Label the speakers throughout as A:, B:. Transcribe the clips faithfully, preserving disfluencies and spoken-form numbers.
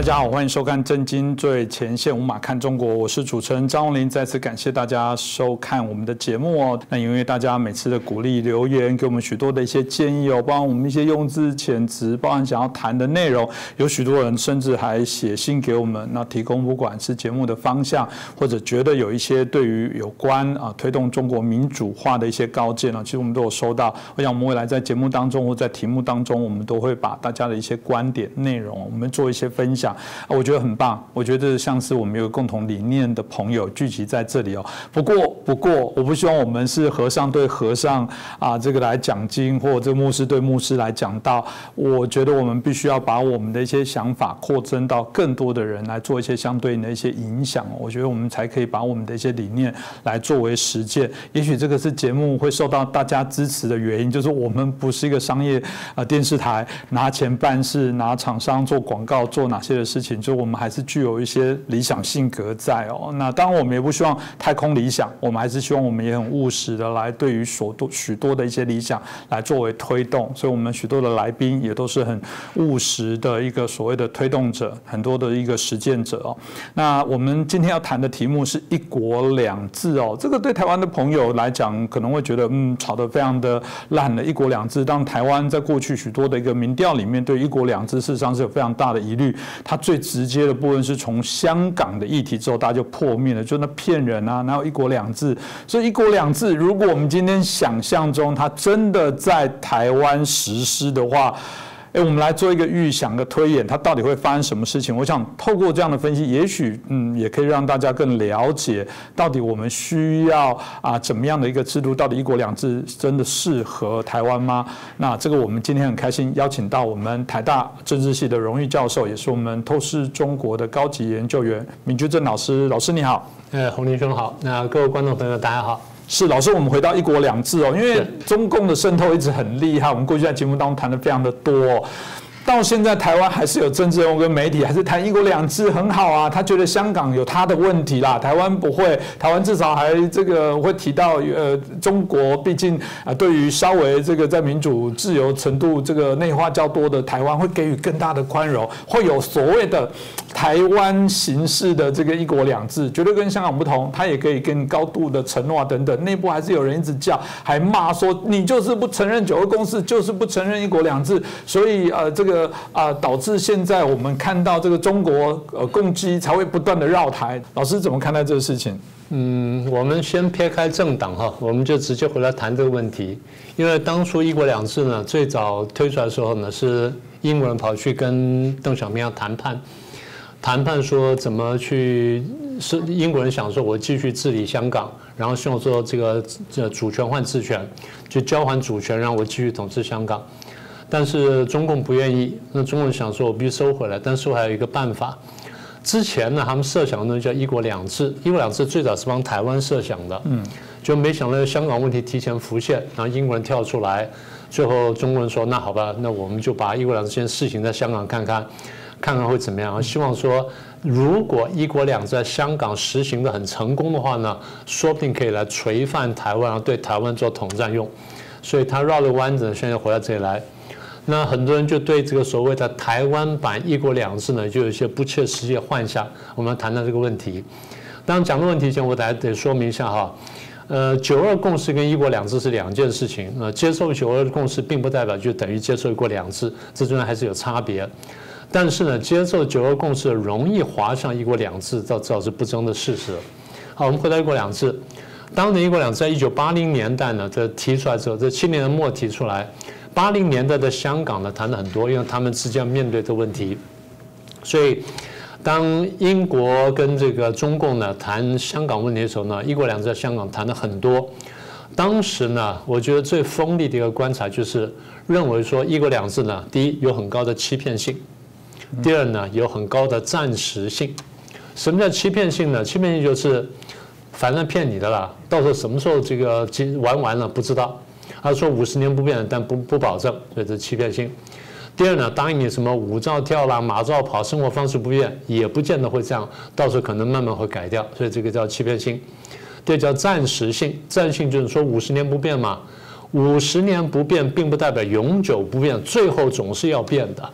A: 家好，欢迎收看《震惊最前线》，无马看中国，我是主持人张荣麟。再次感谢大家收看我们的节目哦。那因为大家每次的鼓励留言，给我们许多的一些建议哦，包含我们一些用字遣词，包含想要谈的内容，有许多人甚至还写信给我们，那提供不管是节目的方向，或者觉得有一些对于有关啊推动中国民主化的一些高见啊，其实我们都有收到。我想我们未来在节目当中或在题目当中，我们都会把大家的一些观点内容，我们做一些分享。我觉得很棒，我觉得像是我们有共同理念的朋友聚集在这里哦。不过，不过，我不希望我们是和尚对和尚啊，这个来讲经，或者这个牧师对牧师来讲道。我觉得我们必须要把我们的一些想法扩增到更多的人来做一些相对应的一些影响。我觉得我们才可以把我们的一些理念来作为实践。也许这个是节目会受到大家支持的原因，就是我们不是一个商业啊电视台，拿钱办事，拿厂商做广告，做哪些的事情。就我们还是具有一些理想性格在哦。那当然我们也不希望太空理想，我们还是希望我们也很务实的来对于所多许多的一些理想来作为推动。所以我们许多的来宾也都是很务实的一个所谓的推动者，很多的一个实践者哦。那我们今天要谈的题目是一国两制哦。这个对台湾的朋友来讲可能会觉得嗯吵得非常的烂的一国两制。当台湾在过去许多的一个民调里面对一国两制事实上是有非常大的疑虑，它最直接的部分是从香港的议题之后，大家就破灭了，就那骗人啊，哪有一国两制？所以一国两制，如果我们今天想象中它真的在台湾实施的话，哎，我们来做一个预想的推演，它到底会发生什么事情？我想透过这样的分析，也许嗯，也可以让大家更了解，到底我们需要啊怎么样的一个制度？到底一国两制真的适合台湾吗？那这个我们今天很开心邀请到我们台大政治系的荣誉教授，也是我们透视中国的高级研究员闵居正老师。老师你好。
B: 呃，洪麟兄好。那各位观众朋友大家好。
A: 是老师，我们回到一国两制哦，因为中共的渗透一直很厉害，我们过去在节目当中谈的非常的多哦。到现在台湾还是有政治人物跟媒体还是谈一国两制很好啊，他觉得香港有他的问题啦，台湾不会，台湾至少还这个会提到呃中国，毕竟啊对于稍微这个在民主自由程度这个内化较多的台湾会给予更大的宽容，会有所谓的台湾形式的这个一国两制，绝对跟香港不同，他也可以跟高度的承诺等等，内部还是有人一直叫，还骂说你就是不承认九二共识，就是不承认一国两制，所以呃这个。啊，导致现在我们看到这个中国呃共机才会不断的绕台。老师怎么看待这个事情？
B: 嗯，我们先撇开政党哈，我们就直接回来谈这个问题。因为当初一国两制呢，最早推出来的时候呢，是英国人跑去跟邓小平要谈判，谈判说怎么去，是英国人想说我继续治理香港，然后希望说这个这主权换治权，就交还主权，让我继续统治香港。但是中共不愿意，那中共想说我必须收回来，但是我还有一个办法。之前呢，他们设想的东西叫一国两制，一国两制最早是帮台湾设想的，嗯，就没想到香港问题提前浮现，然后英国人跳出来，最后中国人说那好吧，那我们就把一国两制先试行在香港看看，看看会怎么样。希望说如果一国两制在香港实行的很成功的话呢，说不定可以来垂范台湾，然后对台湾做统战用。所以他绕了弯子，现在回到这里来。那很多人就对这个所谓的台湾版一国两制呢，就有一些不切实际的幻想。我们谈到这个问题，当然讲的问题前，我大家得说明一下哈。呃，九二共识跟一国两制是两件事情。呃，接受九二共识并不代表就等于接受一国两制，这中间还是有差别。但是呢，接受九二共识容易滑向一国两制，这这是不争的事实。好，我们回到一国两制。当年一国两制在一九八零年代呢，这提出来之后，这七零年末提出来。八零年代的香港呢谈了很多，因为他们之间面对这个问题，所以当英国跟这个中共呢谈香港问题的时候呢，一国两制在香港谈了很多。当时呢，我觉得最锋利的一个观察就是认为说一国两制呢，第一有很高的欺骗性，第二呢有很高的暂时性。什么叫欺骗性呢？欺骗性就是反正骗你的啦，到时候什么时候这个玩完了不知道。他说五十年不变，但不不保证，所以这是欺骗性。第二呢，答应你什么舞照跳啦、马照跑，生活方式不变，也不见得会这样，到时候可能慢慢会改掉，所以这个叫欺骗性。第二叫暂时性，暂性就是说五十年不变嘛，五十年不变并不代表永久不变，最后总是要变的。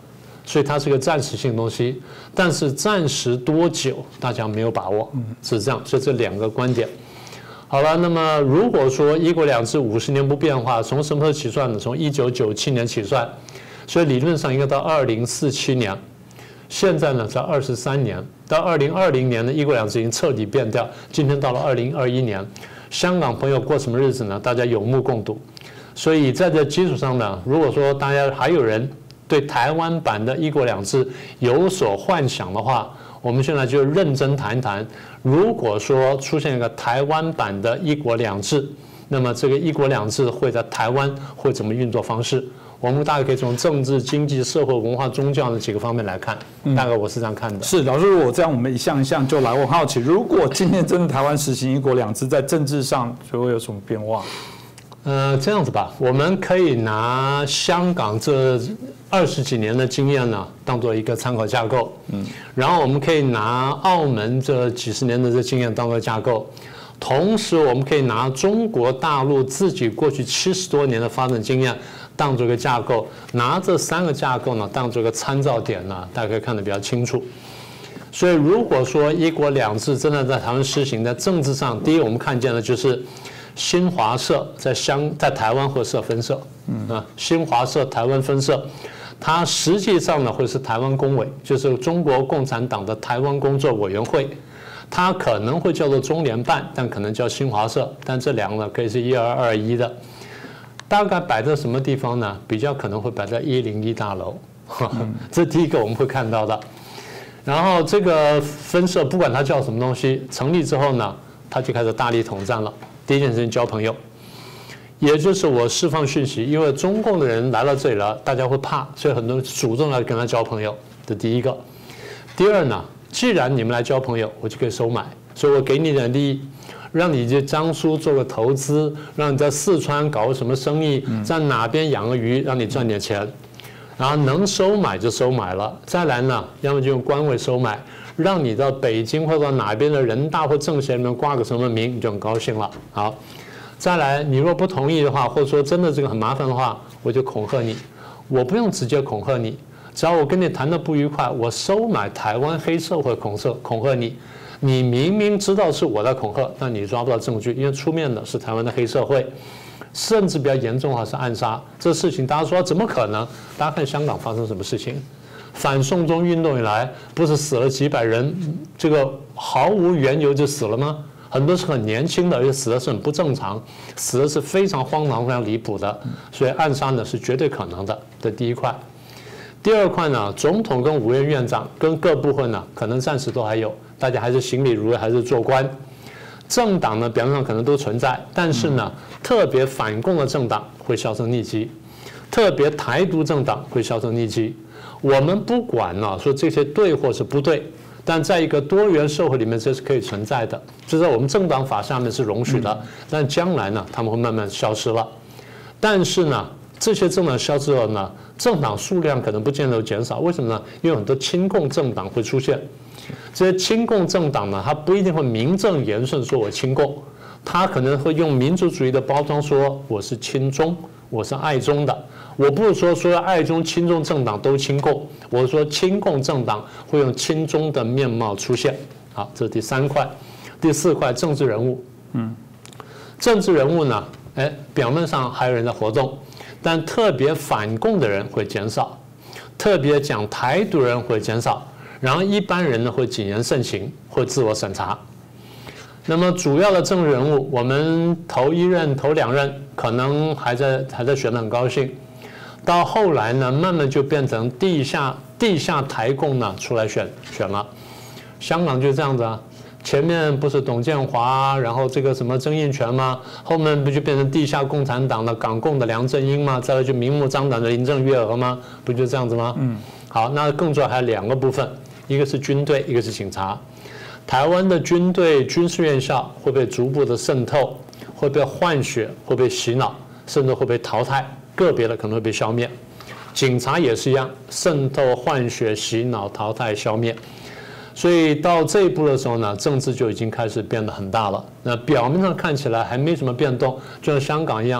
B: 所以它是个暂时性东西，但是暂时多久大家没有把握，是这样。所以这两个观点。好了，那么如果说一国两制五十年不变化，从什么时候起算呢？从一九九七年起算，所以理论上应该到二零四七年。现在呢，在二十三年，到二零二零年的一国两制已经彻底变掉。今天到了二零二一年，香港朋友过什么日子呢？大家有目共睹。所以在这基础上呢，如果说大家还有人对台湾版的一国两制有所幻想的话，我们现在就认真谈谈，如果说出现一个台湾版的一国两制，那么这个一国两制会在台湾会怎么运作方式？我们大概可以从政治、经济、社会、文化、宗教的几个方面来看，大概我是这样看的。
A: 是老师，如果这样，我们一项一项就来。我很好奇，如果今天真的台湾实行一国两制，在政治上就会有什么变化？
B: 呃，这样子吧，我们可以拿香港这二十几年的经验呢，当做一个参考架构。嗯，然后我们可以拿澳门这几十年的这经验当做架构，同时我们可以拿中国大陆自己过去七十多年的发展经验当做一个架构，拿这三个架构呢当做一个参照点呢，大家可以看得比较清楚。所以如果说一国两制真的在台湾施行，在政治上，第一我们看见的就是新华社在香在台湾会设分社，嗯啊，新华社台湾分社，它实际上呢会是台湾工委，就是中国共产党的台湾工作委员会，它可能会叫做中联办，但可能叫新华社，但这两个呢可以是一二二一的，大概摆在什么地方呢？比较可能会摆在一零一大楼，嗯、这第一个我们会看到的。然后这个分社不管它叫什么东西，成立之后呢，它就开始大力统战了。第一件事情交朋友，也就是我释放讯息，因为中共的人来到这里了，大家会怕，所以很多人主动来跟他交朋友。这第一个。第二呢，既然你们来交朋友，我就可以收买，所以我给你点利益，让你去江苏做个投资，让你在四川搞个什么生意，在哪边养个鱼，让你赚点钱，然后能收买就收买了。再来呢，要么就用官位收买。让你到北京或者到哪边的人大或政协里面挂个什么名，你就很高兴了。好，再来，你若不同意的话，或者说真的这个很麻烦的话，我就恐吓你。我不用直接恐吓你，只要我跟你谈的不愉快，我收买台湾黑社会恐吓恐吓你。你明明知道是我在恐吓，但你抓不到证据，因为出面的是台湾的黑社会，甚至比较严重的话是暗杀。这事情大家说怎么可能？大家看香港发生什么事情？反送中运动以来，不是死了几百人，这个毫无缘由就死了吗？很多是很年轻的，而且死的是很不正常，死的是非常荒唐、非常离谱的，所以暗杀呢是绝对可能的。这第一块。第二块呢，总统跟五院院长跟各部分呢，可能暂时都还有，大家还是行礼如仪，还是做官。政党呢，表面上可能都存在，但是呢，特别反共的政党会销声匿迹，特别台独政党会销声匿迹。我们不管呢、啊，说这些对或是不对，但在一个多元社会里面，这是可以存在的，这在我们政党法下面是容许的。但将来呢，他们会慢慢消失了。但是呢，这些政党消失了呢，政党数量可能不见得减少。为什么呢？因为很多亲共政党会出现。这些亲共政党呢，它不一定会名正言顺说我亲共，它可能会用民族主义的包装说我是亲中，我是爱中的。我不是说所有爱中亲中政党都亲共，我是说亲共政党会用亲中的面貌出现。好，这是第三块。第四块，政治人物。嗯，政治人物呢，哎，表面上还有人在活动，但特别反共的人会减少，特别讲台独人会减少，然后一般人呢会谨言慎行，会自我审查。那么主要的政治人物，我们头一任、头两任可能还在还在选得很高兴。到后来呢，慢慢就变成地下地下台共呢出来选选了，香港就这样子啊，前面不是董建华，然后这个什么曾荫权吗？后面不就变成地下共产党的港共的梁振英吗？再来就明目张胆的林郑月娥吗？不就这样子吗？嗯，好，那更重要还有两个部分，一个是军队，一个是警察。台湾的军队、军事院校会被逐步的渗透，会被换血，会被洗脑，甚至会被淘汰。个别的可能会被消灭，警察也是一样，渗透、换血、洗脑、淘汰、消灭。所以到这一步的时候呢，政治就已经开始变得很大了。那表面上看起来还没什么变动，就像香港一样，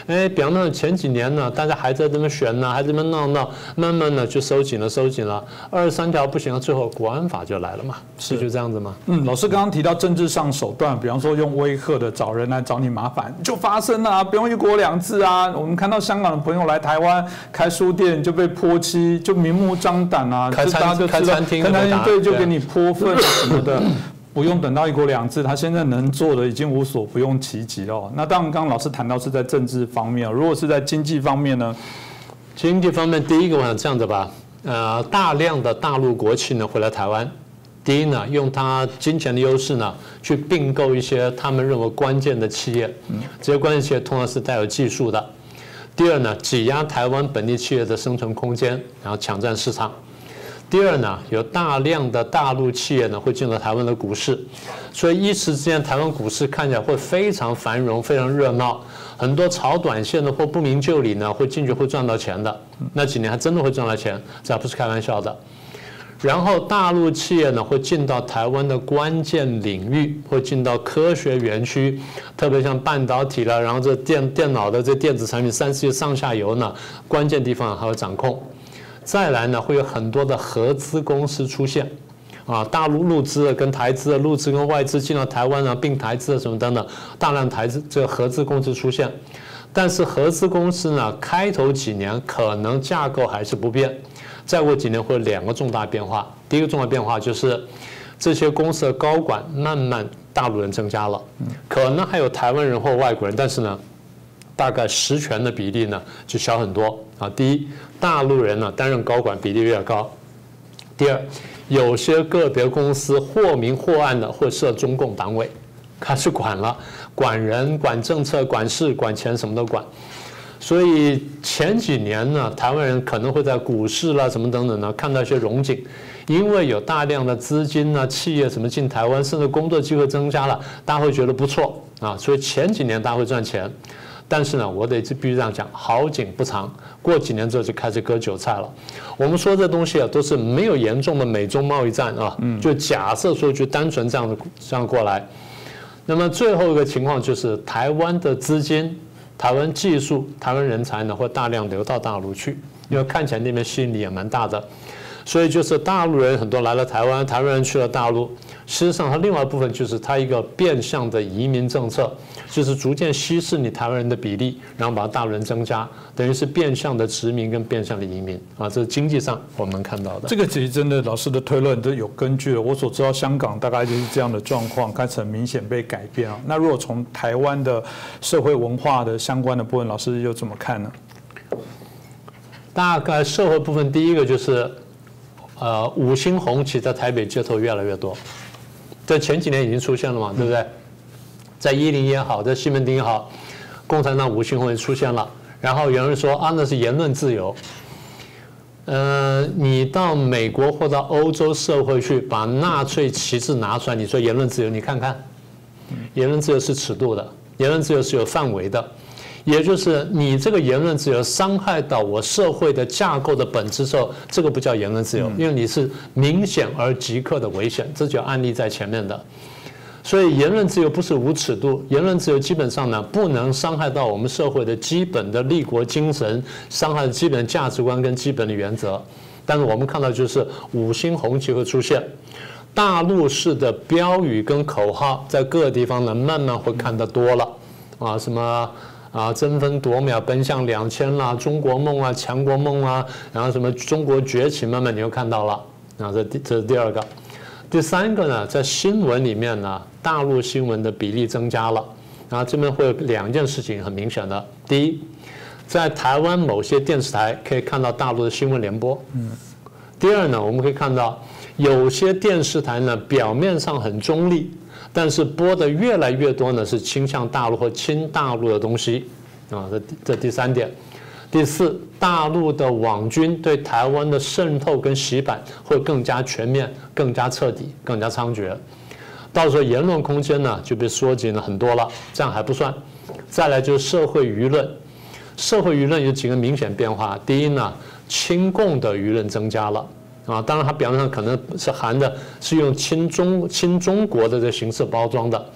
B: 哎，表面前几年呢，大家还在这边选呢，还在这边闹闹，慢慢的就收紧了，收紧了。二十三条不行了，最后国安法就来了嘛，是就这样子吗？
A: 嗯，老师刚刚提到政治上手段，比方说用威吓的找人来找你麻烦，就发生了啊，不用一国两制啊。我们看到香港的朋友来台湾开书店就被泼漆，就明目张胆啊，
B: 开餐开餐厅，
A: 开餐厅对，就给你泼粪什么的。不用等到一国两制，他现在能做的已经无所不用其极了。那当然，刚刚老师谈到是在政治方面，如果是在经济方面呢？
B: 经济方面，第一个我想这样子吧，呃，大量的大陆国企呢回来台湾，第一呢，用它金钱的优势呢去并购一些他们认为关键的企业，这些关键企业通常是带有技术的。第二呢，挤压台湾本地企业的生存空间，然后抢占市场。第二呢，有大量的大陆企业呢会进入台湾的股市，所以一时之间台湾股市看起来会非常繁荣、非常热闹，很多炒短线的或不明就里呢会进去会赚到钱的，那几年还真的会赚到钱，这还不是开玩笑的。然后大陆企业呢会进到台湾的关键领域，会进到科学园区，特别像半导体了，然后这电电脑的这电子产品、三 C 上下游呢，关键地方还有掌控。再来呢，会有很多的合资公司出现，啊，大陆陆资的跟台资的、陆资跟外资进到台湾啊，并台资的什么等等，大量台资这个合资公司出现。但是合资公司呢，开头几年可能架构还是不变，再过几年会有两个重大变化。第一个重大变化就是这些公司的高管慢慢大陆人增加了，可能还有台湾人或外国人，但是呢，大概实权的比例呢就小很多啊。第一，大陆人呢担任高管比例越高。第二，有些个别公司或明或暗的会设中共党委，开始管了，管人、管政策、管事、管钱，什么都管。所以前几年呢，台湾人可能会在股市啦什么等等呢看到一些荣景，因为有大量的资金啊、企业什么进台湾，甚至工作机会增加了，大家会觉得不错啊。所以前几年大家会赚钱。但是呢，我得必须这样讲，好景不长，过几年之后就开始割韭菜了。我们说这东西啊，都是没有严重的美中贸易战啊，就假设说就单纯这样的这样过来。那么最后一个情况就是台湾的资金、台湾技术、台湾人才呢，会大量流到大陆去，因为看起来那边吸引力也蛮大的。所以就是大陆人很多来了台湾，台湾人去了大陆。事实上，它另外一部分就是它一个变相的移民政策，就是逐渐稀释你台湾人的比例，然后把大陆人增加，等于是变相的殖民跟变相的移民啊，这是经济上我们能看到的。
A: 这个其实真的老师的推论都有根据了。我所知道香港大概就是这样的状况，开始很明显被改变啊。那如果从台湾的社会文化的相关的部分，老师又怎么看呢？
B: 大概社会部分，第一个就是。呃，五星红旗在台北街头越来越多，在前几年已经出现了嘛，对不对？在一零也好，在西门町也好，共产党五星红也出现了。然后有人说啊，那是言论自由。呃，你到美国或到欧洲社会去，把纳粹旗帜拿出来，你说言论自由，你看看，言论自由是尺度的，言论自由是有范围的。也就是你这个言论自由伤害到我社会的架构的本质之后，这个不叫言论自由，因为你是明显而即刻的危险，这就案例在前面的。所以言论自由不是无尺度，言论自由基本上呢不能伤害到我们社会的基本的立国精神，伤害基本的价值观跟基本的原则。但是我们看到就是五星红旗会出现，大陆式的标语跟口号在各个地方呢慢慢会看得多了啊，什么。啊，争分夺秒奔向两千啦，中国梦啊，强国梦啊，然后什么中国崛起，慢慢你又看到了。啊，这这是第二个，第三个呢，在新闻里面呢，大陆新闻的比例增加了。然后这边会有两件事情很明显的，第一，在台湾某些电视台可以看到大陆的新闻联播。嗯。第二呢，我们可以看到有些电视台呢，表面上很中立。但是播的越来越多呢，是倾向大陆或亲大陆的东西，啊，这这第三点。第四，大陆的网军对台湾的渗透跟洗版会更加全面、更加彻底、更加猖獗。到时候言论空间呢就被缩紧了很多了，这样还不算。再来就是社会舆论，社会舆论有几个明显变化。第一呢，亲共的舆论增加了。啊，当然它表面上可能是含的是用亲中亲中国的这形式包装的，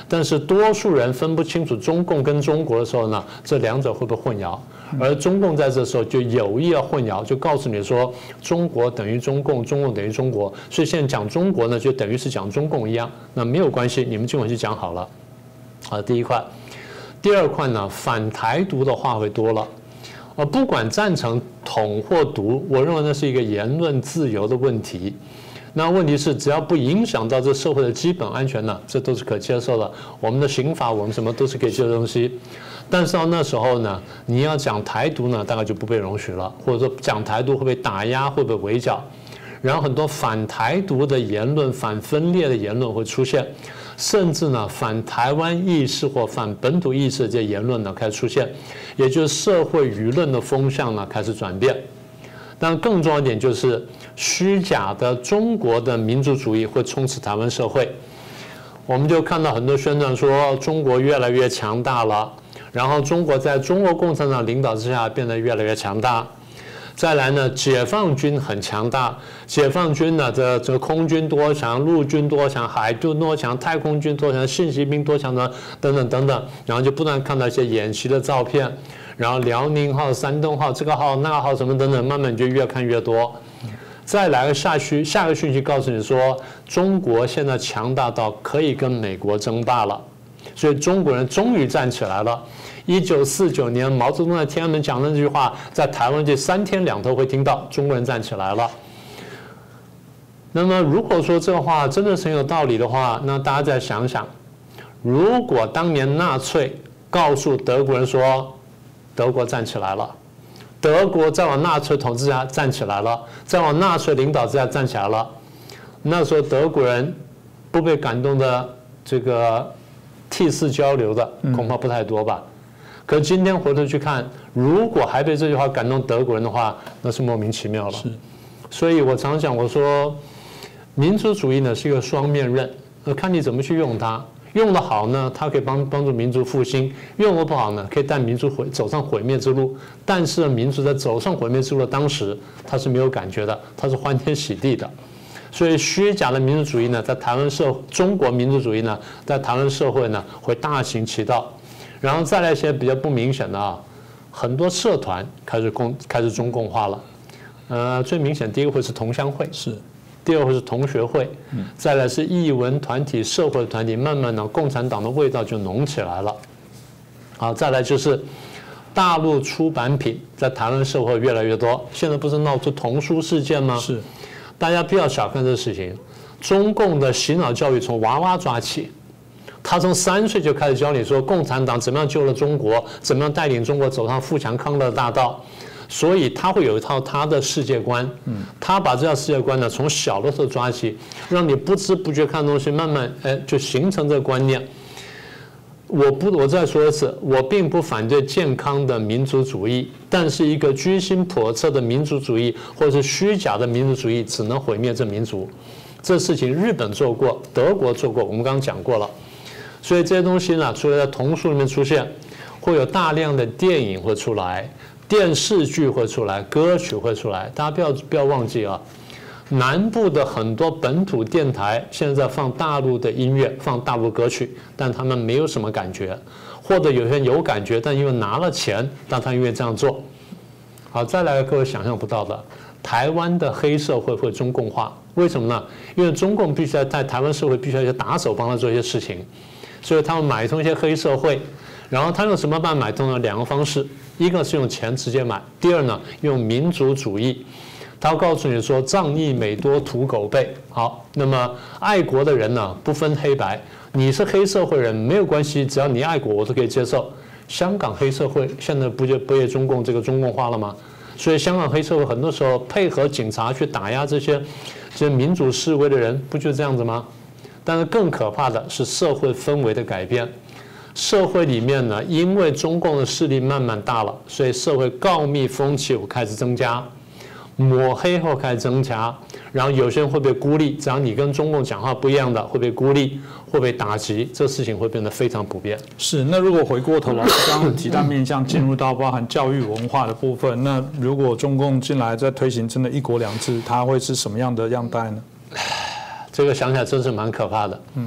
B: 但是多数人分不清楚中共跟中国的时候呢，这两者会不会混淆？而中共在这时候就有意要混淆，就告诉你说中国等于中共，中共等于中国，所以现在讲中国呢，就等于是讲中共一样。那没有关系，你们今晚就讲好了。好，第一块，第二块呢，反台独的话会多了。呃，不管赞成统或独，我认为那是一个言论自由的问题。那问题是，只要不影响到这社会的基本安全呢，这都是可接受的。我们的刑法，我们什么都是可以接受的东西。但是到那时候呢，你要讲台独呢，大概就不被容许了，或者说讲台独会被打压，会被围剿。然后很多反台独的言论、反分裂的言论会出现，甚至呢反台湾意识或反本土意识的这些言论呢开始出现，也就是社会舆论的风向呢开始转变。但更重要一点就是虚假的中国的民族主义会充斥台湾社会，我们就看到很多宣传说中国越来越强大了，然后中国在中国共产党领导之下变得越来越强大。再来呢，解放军很强大，解放军呢，这这空军多强，陆军多强，海军多强，太空军多强，信息兵多强呢，等等等等，然后就不断看到一些演习的照片，然后辽宁号、山东号这个号那个号什么等等，慢慢你就越看越多。再来个下讯下个讯息告诉你说，中国现在强大到可以跟美国争霸了，所以中国人终于站起来了。一九四九年毛泽东在天安门讲的那句话，在台湾这三天两头会听到，中国人站起来了。那么如果说这话真的是很有道理的话，那大家再想想，如果当年纳粹告诉德国人说，德国站起来了，德国在往纳粹统治下站起来了，在往纳粹领导之下站起来了，那时候德国人不被感动的这个涕泗交流的恐怕不太多吧。可今天回头去看，如果还被这句话感动德国人的话，那是莫名其妙了。是，所以我常讲，我说民族主义呢是一个双面刃，看你怎么去用它。用得好呢，它可以帮帮助民族复兴；用得不好呢，可以带民族毁走上毁灭之路。但是民族在走上毁灭之路的当时，它是没有感觉的，它是欢天喜地的。所以虚假的民族主义呢，在台湾社中国民族主义呢，在台湾社会呢会大行其道。然后再来一些比较不明显的啊，很多社团开始共开始中共化了，呃，最明显第一个会是同乡会，是，第二个会是同学会，再来是艺文团体、社会团体，慢慢的共产党的味道就浓起来了。好，再来就是大陆出版品在台湾社会越来越多，现在不是闹出童书事件吗？是，大家不要小看这事情，中共的洗脑教育从娃娃抓起。他从三岁就开始教你说共产党怎么样救了中国，怎么样带领中国走上富强康乐的大道，所以他会有一套他的世界观，他把这套世界观呢从小的时候抓起，让你不知不觉看东西，慢慢哎就形成这个观念。我不，我再说一次，我并不反对健康的民族主义，但是一个居心叵测的民族主义或者是虚假的民族主义，只能毁灭这民族。这事情日本做过，德国做过，我们刚刚讲过了。所以这些东西呢，除了在童书里面出现，会有大量的电影会出来，电视剧会出来，歌曲会出来。大家不要不要忘记啊，南部的很多本土电台现在在放大陆的音乐，放大陆歌曲，但他们没有什么感觉，或者有些人有感觉，但因为拿了钱，但他愿意这样做。好，再来各位想象不到的，台湾的黑社会会中共化，为什么呢？因为中共必须要在台湾社会必须要一些打手帮他做一些事情。所以他们买通一些黑社会，然后他用什么办法买通呢？两个方式，一个是用钱直接买，第二呢用民族主义。他告诉你说仗义每多屠狗辈。好，那么爱国的人呢不分黑白，你是黑社会人没有关系，只要你爱国我都可以接受。香港黑社会现在不就不也中共这个中共化了吗？所以香港黑社会很多时候配合警察去打压这些这些民主示威的人，不就这样子吗？但是更可怕的是社会氛围的改变。社会里面呢，因为中共的势力慢慢大了，所以社会告密风气会开始增加，抹黑后开始增加，然后有些人会被孤立，只要你跟中共讲话不一样的，会被孤立，会被打击，这事情会变得非常普遍。
A: 是，那如果回过头来，刚刚提到面向进入到包含教育文化的部分，那如果中共进来在推行真的一国两制，它会是什么样的样态呢？
B: 这个想起来真是蛮可怕的。嗯，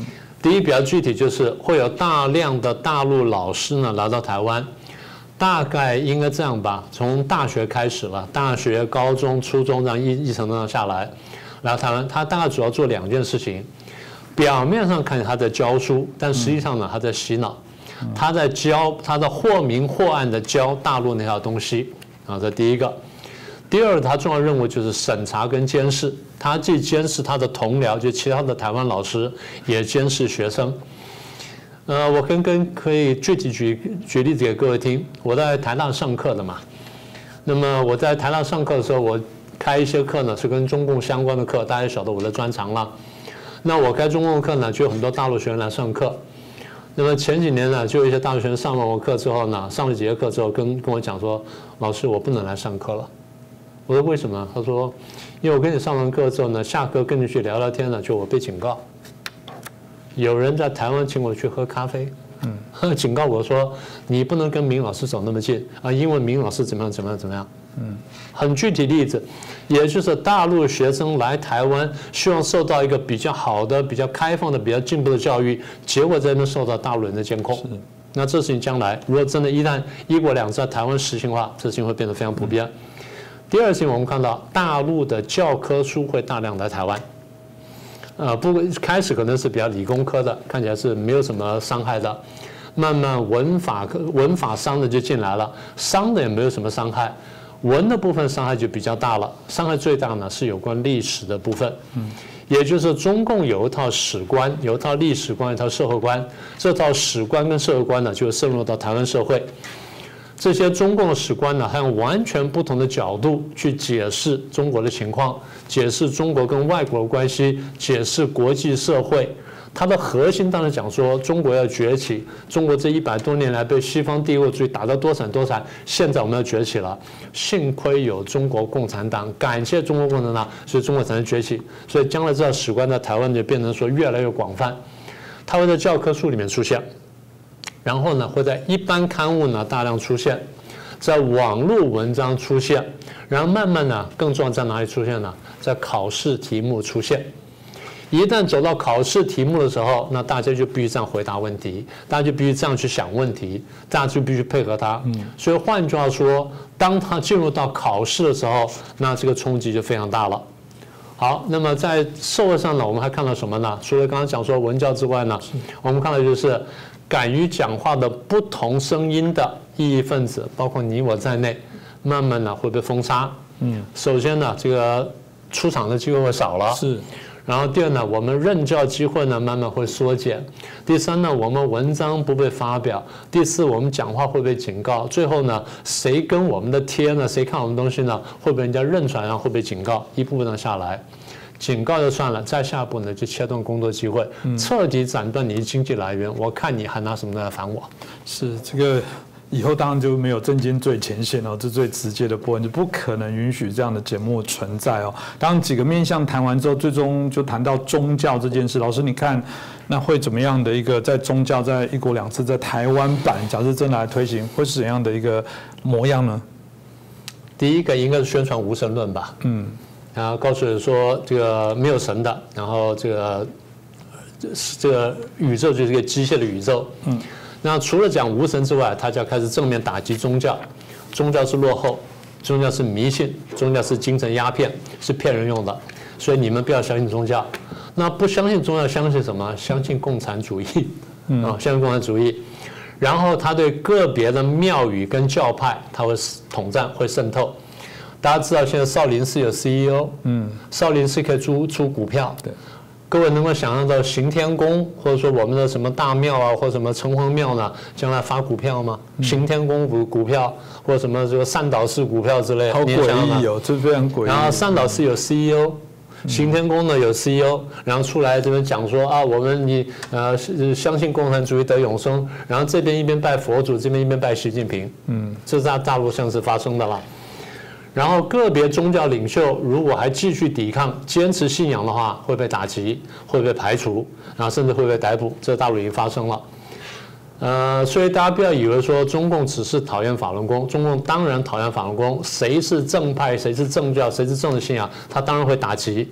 B: 第一比较具体就是会有大量的大陆老师呢来到台湾，大概应该这样吧，从大学开始了，大学、高中、初中这样一一层层下来，来台湾，他大概主要做两件事情，表面上看起来他在教书，但实际上呢他在洗脑，他在教，他在或明或暗的教大陆那套东西啊，这第一个。第二，他重要任务就是审查跟监视，他既监视他的同僚，就其他的台湾老师，也监视学生。呃，我跟跟可以具体举举例子给各位听。我在台大上课的嘛，那么我在台大上课的时候，我开一些课呢是跟中共相关的课，大家晓得我的专长了。那我开中共的课呢，就有很多大陆学生来上课。那么前几年呢，就有一些大陆学生上完我课之后呢，上了几节课之后跟跟我讲说，老师我不能来上课了。我说为什么？他说，因为我跟你上完课之后呢，下课跟你去聊聊天呢，就我被警告，有人在台湾请我去喝咖啡，嗯，警告我说你不能跟明老师走那么近啊，因为明老师怎么样怎么样怎么样，嗯，很具体例子，也就是大陆学生来台湾，希望受到一个比较好的、比较开放的、比较进步的教育，结果在那边受到大陆人的监控。那这事情将来如果真的一旦一国两制在台湾实行的话，这事情会变得非常普遍。第二事情，我们看到大陆的教科书会大量来台湾，呃，不开始可能是比较理工科的，看起来是没有什么伤害的，慢慢文法科、文法商的就进来了，商的也没有什么伤害，文的部分伤害就比较大了，伤害最大呢是有关历史的部分，嗯，也就是中共有一套史观，有一套历史观，一套社会观，这套史观跟社会观呢就渗入到台湾社会。这些中共的史观呢，还用完全不同的角度去解释中国的情况，解释中国跟外国的关系，解释国际社会。它的核心当然讲说中国要崛起，中国这一百多年来被西方帝国主义打得多惨多惨，现在我们要崛起了。幸亏有中国共产党，感谢中国共产党，所以中国才能崛起。所以将来这套史观在台湾就变成说越来越广泛，它会在教科书里面出现。然后呢，会在一般刊物呢大量出现，在网络文章出现，然后慢慢呢，更重要在哪里出现呢？在考试题目出现。一旦走到考试题目的时候，那大家就必须这样回答问题，大家就必须这样去想问题，大家就必须配合他。所以换句话说，当他进入到考试的时候，那这个冲击就非常大了。好，那么在社会上呢，我们还看到什么呢？除了刚刚讲说文教之外呢，我们看到就是敢于讲话的不同声音的异议分子，包括你我在内，慢慢呢会被封杀。嗯，首先呢，这个出场的机会会少了。是。然后第二呢，我们任教机会呢慢慢会缩减。第三呢，我们文章不被发表。第四，我们讲话会被警告。最后呢，谁跟我们的贴呢？谁看我们东西呢？会被人家认出来，然后会被警告，一步步的下来。警告就算了，再下一步呢就切断工作机会，彻底斩断你的经济来源。我看你还拿什么来烦我？
A: 是这个。以后当然就没有政经最前线哦，这最直接的部分就不可能允许这样的节目存在哦。当几个面向谈完之后，最终就谈到宗教这件事。老师，你看那会怎么样的一个在宗教在一国两制在台湾版，假设真的来推行，会是怎样的一个模样呢？
B: 第一个应该是宣传无神论吧，嗯，然后告诉人说这个没有神的，然后这个这个宇宙就是一个机械的宇宙，嗯。那除了讲无神之外，他就要开始正面打击宗教，宗教是落后，宗教是迷信，宗教是精神鸦片，是骗人用的，所以你们不要相信宗教。那不相信宗教，相信什么？相信共产主义，啊，相信共产主义。然后他对个别的庙宇跟教派，他会统战，会渗透。大家知道现在少林寺有 C E O， 嗯，少林寺可以出出股票，对。各位能够想象到行天宫，或者说我们的什么大庙啊，或者什么城隍庙呢，将来发股票吗？行天宫股股票，或者什么这个善导寺股票之类的，
A: 好诡异哦，这非常诡异。
B: 然后善导寺有 C E O， 行天宫呢有 C E O， 然后出来这边讲说啊，我们你呃相信共产主义得永生，然后这边一边拜佛祖，这边一边拜习近平，嗯，这是在大陆上是发生的了。然后个别宗教领袖如果还继续抵抗、坚持信仰的话，会被打击，会被排除，然后甚至会被逮捕。这大陆已经发生了。呃，所以大家不要以为说中共只是讨厌法轮功，中共当然讨厌法轮功。谁是正派，谁是正教，谁是正的信仰，他当然会打击。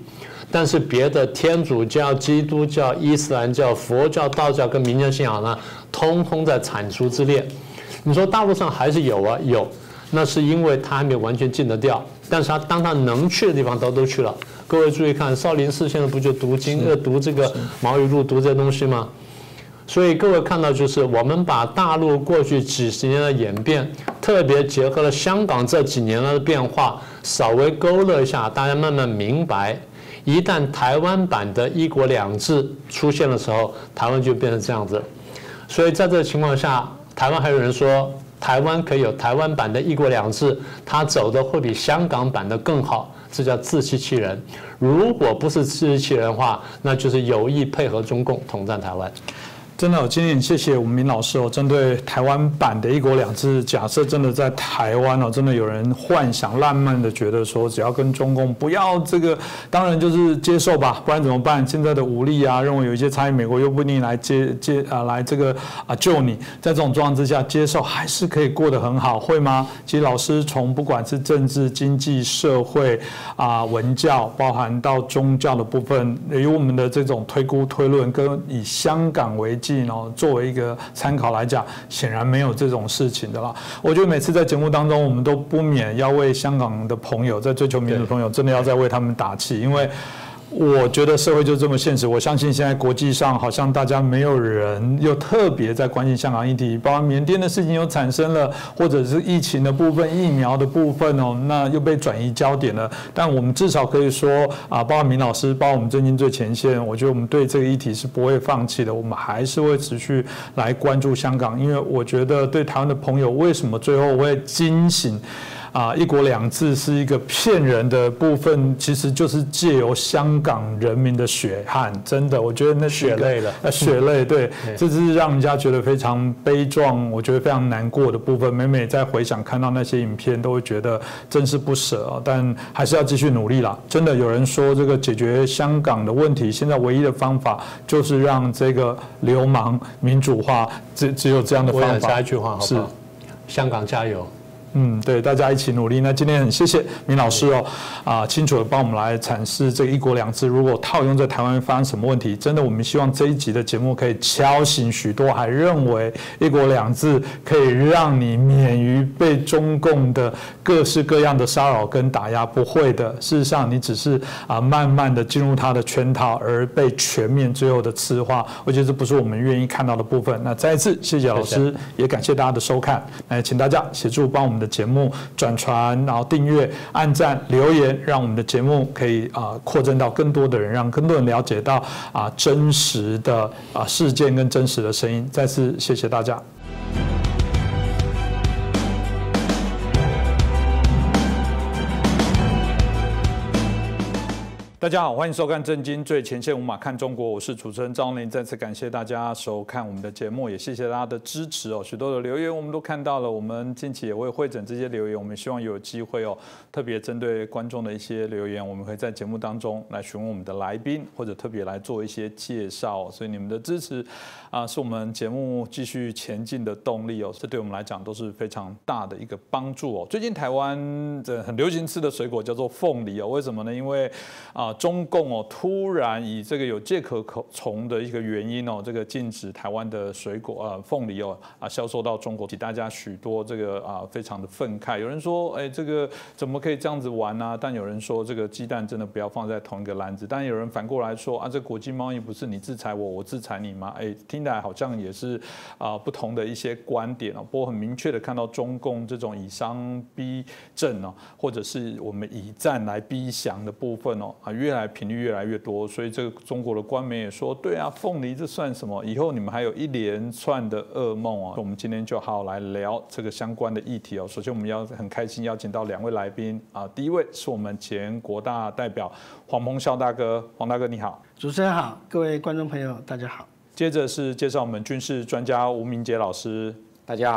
B: 但是别的天主教、基督教、伊斯兰教、佛教、道教跟民间信仰呢，通通在铲除之列。你说大陆上还是有啊，有，那是因为它还没有完全禁得掉，但是它当它能去的地方，它都去了。各位注意看，少林寺现在不就读经、呃读这个毛语录、读这些东西吗？所以各位看到，就是我们把大陆过去几十年的演变，特别结合了香港这几年的变化，稍微勾勒一下，大家慢慢明白，一旦台湾版的一国两制出现的时候，台湾就变成这样子。所以在这个情况下，台湾还有人说，台湾可以有台湾版的一国两制，它走的会比香港版的更好，这叫自欺欺人。如果不是自欺欺人的话，那就是有意配合中共统战台湾。
A: 真的，我今天谢谢我们明老师哦。针对台湾版的一国两制，假设真的在台湾哦，真的有人幻想、浪漫的觉得说，只要跟中共不要这个，当然就是接受吧，不然怎么办？现在的武力啊，认为有一些差异，美国又不一定来接接啊来这个啊救你，在这种状况之下，接受还是可以过得很好，会吗？其实老师从不管是政治、经济、社会啊、文教，包含到宗教的部分，以我们的这种推估推论，跟以香港为基。作为一个参考来讲，显然没有这种事情的啦。我觉得每次在节目当中，我们都不免要为香港的朋友，在追求民主的朋友，真的要再为他们打气，因为我觉得社会就这么现实。我相信现在国际上好像大家没有人又特别在关心香港议题，包括缅甸的事情又产生了，或者是疫情的部分、疫苗的部分哦，那又被转移焦点了。但我们至少可以说啊，包括明老师，包括我们震惊最前线，我觉得我们对这个议题是不会放弃的，我们还是会持续来关注香港，因为我觉得对台湾的朋友，为什么最后会惊醒？啊，一国两制是一个骗人的部分，其实就是借由香港人民的血汗，真的，我觉得那是
B: 血泪了，
A: 呃，血泪，对，这是让人家觉得非常悲壮，我觉得非常难过的部分。每每在回想看到那些影片，都会觉得真是不舍啊，但还是要继续努力啦。真的有人说，这个解决香港的问题，现在唯一的方法就是让这个流氓民主化，只只有这样的方法。
B: 我想加一句话，好不好？香港加油！
A: 嗯，对，大家一起努力。那今天很谢谢明老师哦，啊，清楚的帮我们来阐释这个一国两制，如果套用在台湾发生什么问题，真的我们希望这一集的节目可以敲醒许多还认为一国两制可以让你免于被中共的各式各样的骚扰跟打压，不会的。事实上，你只是啊慢慢的进入他的圈套，而被全面最后的赤化。我觉得这不是我们愿意看到的部分。那再一次谢谢老师，谢谢也感谢大家的收看。那请大家协助帮我们的节目转传，然后订阅、按赞、留言，让我们的节目可以啊扩增到更多的人，让更多人了解到啊真实的啊事件跟真实的声音。再次谢谢大家。大家好，欢迎收看《震惊最前线》，无马看中国，我是主持人张林。再次感谢大家收看我们的节目，也谢谢大家的支持哦。许多的留言我们都看到了，我们近期也会汇整这些留言，我们希望有机会哦，特别针对观众的一些留言，我们会在节目当中来询问我们的来宾，或者特别来做一些介绍。所以你们的支持啊，是我们节目继续前进的动力哦。这对我们来讲都是非常大的一个帮助哦。最近台湾这很流行吃的水果叫做凤梨哦，为什么呢？因为啊。中共哦突然以这个有介壳虫的一个原因哦，这个禁止台湾的水果啊凤梨哦啊销售到中国，给大家许多这个啊非常的愤慨。有人说，哎，这个怎么可以这样子玩啊？但有人说，这个鸡蛋真的不要放在同一个篮子。但有人反过来说啊，这国际贸易不是你制裁我，我制裁你吗？哎，听起来好像也是啊不同的一些观点哦。不过很明确的看到中共这种以商逼政哦，或者是我们以战来逼降的部分哦啊。越来频率越来越多，所以这个中国的官媒也说，对啊，凤梨这算什么？以后你们还有一连串的噩梦啊！我们今天就好好来聊这个相关的议题哦。首先，我们要很开心邀请到两位来宾啊，第一位是我们前国大代表黄澎孝大哥，黄大哥你好。
C: 主持人好，各位观众朋友大家好。
A: 接着是介绍我们军事专家吴明杰老师，
D: 大家好。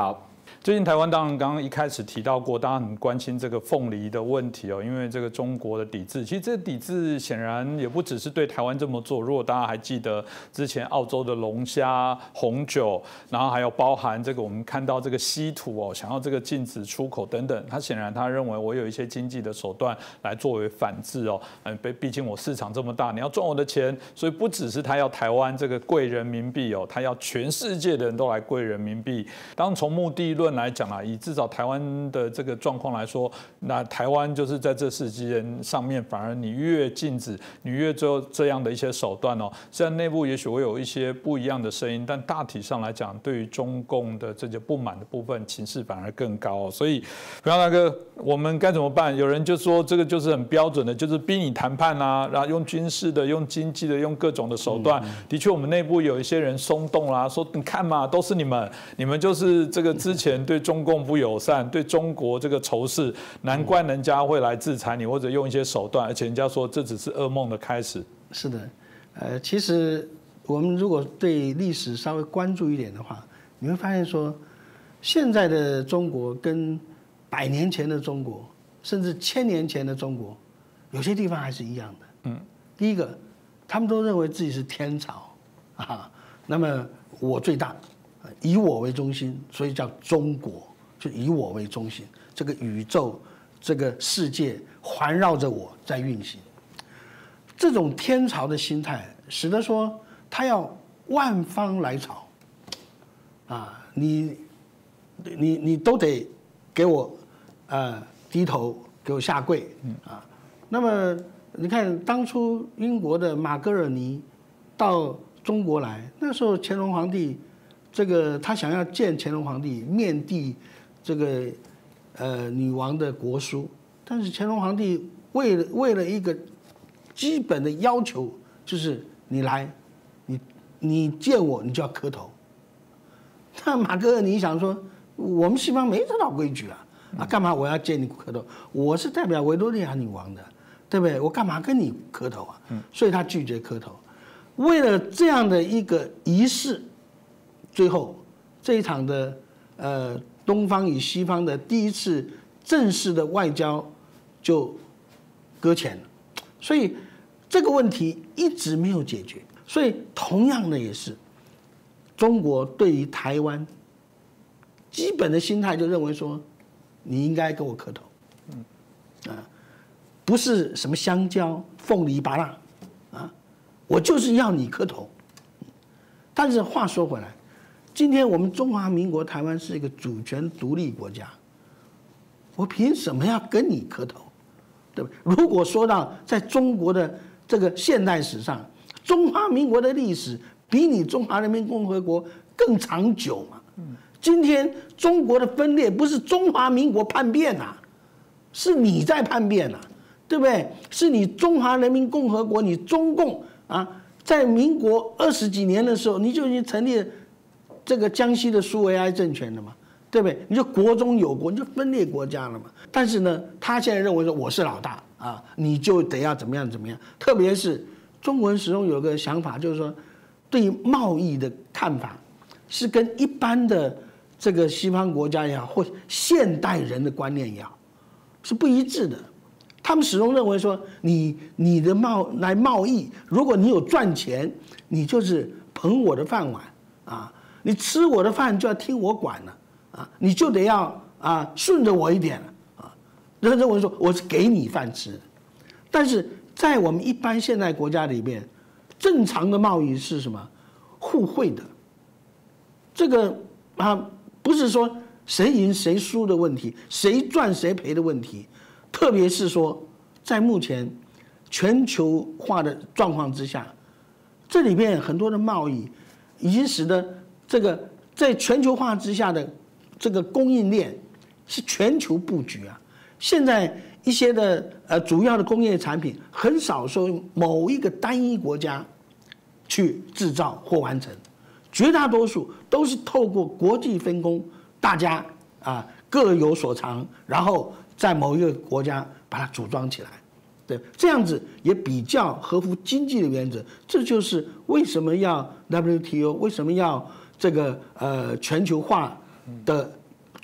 A: 最近台湾当然刚刚一开始提到过，大家很关心这个凤梨的问题哦，因为这个中国的抵制，其实这个抵制显然也不只是对台湾这么做。如果大家还记得之前澳洲的龙虾、红酒，然后还有包含这个我们看到这个稀土哦，想要这个禁止出口等等，他显然他认为我有一些经济的手段来作为反制哦，嗯，毕竟我市场这么大，你要赚我的钱，所以不只是他要台湾这个贵人民币哦，他要全世界的人都来贵人民币。当从目的论来讲啊，以至少台湾的这个状况来说，那台湾就是在这事件上面，反而你越禁止，你越做这样的一些手段哦。虽然内部也许会有一些不一样的声音，但大体上来讲，对于中共的这些不满的部分，情势反而更高哦。所以，平遥大哥，我们该怎么办？有人就说这个就是很标准的，就是逼你谈判啊，然后用军事的、用经济的、用各种的手段。的确，我们内部有一些人松动啦，说你看嘛，都是你们，你们就是这个之前对中共不友善，对中国这个仇视，难怪人家会来制裁你，或者用一些手段，而且人家说这只是噩梦的开始。
C: 是的，呃，其实我们如果对历史稍微关注一点的话，你会发现说，现在的中国跟百年前的中国，甚至千年前的中国，有些地方还是一样的。嗯，第一个，他们都认为自己是天朝啊，那么我最大。以我为中心，所以叫中国，就以我为中心，这个宇宙、这个世界环绕着我在运行。这种天朝的心态，使得说他要万方来朝，啊，你、你、你都得给我，呃，低头，给我下跪，啊。那么你看，当初英国的马格尔尼到中国来，那时候乾隆皇帝。这个他想要见乾隆皇帝面递这个呃女王的国书，但是乾隆皇帝为了为了一个基本的要求，就是你来，你你见我你就要磕头。那马格尔尼想说，我们西方没这套规矩啊，啊干嘛我要见你磕头？我是代表维多利亚女王的，对不对？我干嘛跟你磕头啊？所以他拒绝磕头。为了这样的一个仪式。最后，这一场的呃东方与西方的第一次正式的外交就搁浅了，所以这个问题一直没有解决。所以同样的也是，中国对于台湾基本的心态就认为说，你应该跟我磕头，嗯啊，不是什么香蕉、凤梨、芭乐啊，我就是要你磕头。但是话说回来。今天我们中华民国台湾是一个主权独立国家，我凭什么要跟你磕头，对不对？如果说到在中国的这个现代史上，中华民国的历史比你中华人民共和国更长久嘛？今天中国的分裂不是中华民国叛变啊，是你在叛变啊，对不对？是你中华人民共和国，你中共啊，在民国二十几年的时候，你就已经成立了。这个江西的苏维埃政权了嘛，对不对？你就国中有国，你就分裂国家了嘛。但是呢，他现在认为说我是老大啊，你就得要怎么样怎么样。特别是中国人始终有个想法，就是说对贸易的看法是跟一般的这个西方国家也好，或现代人的观念也好，是不一致的。他们始终认为说，你你的贸来贸易，如果你有赚钱，你就是捧我的饭碗啊。你吃我的饭就要听我管了啊，你就得要啊顺着我一点了啊。人认为说我是给你饭吃的，但是在我们一般现代国家里面，正常的贸易是什么？互惠的。这个啊不是说谁赢谁输的问题，谁赚谁赔的问题，特别是说在目前全球化的状况之下，这里面很多的贸易已经使得。这个在全球化之下的这个供应链是全球布局啊。现在一些的呃主要的工业产品很少说某一个单一国家去制造或完成，绝大多数都是透过国际分工，大家啊各有所长，然后在某一个国家把它组装起来。对，这样子也比较合乎经济的原则。这就是为什么要 W T O， 为什么要这个呃全球化的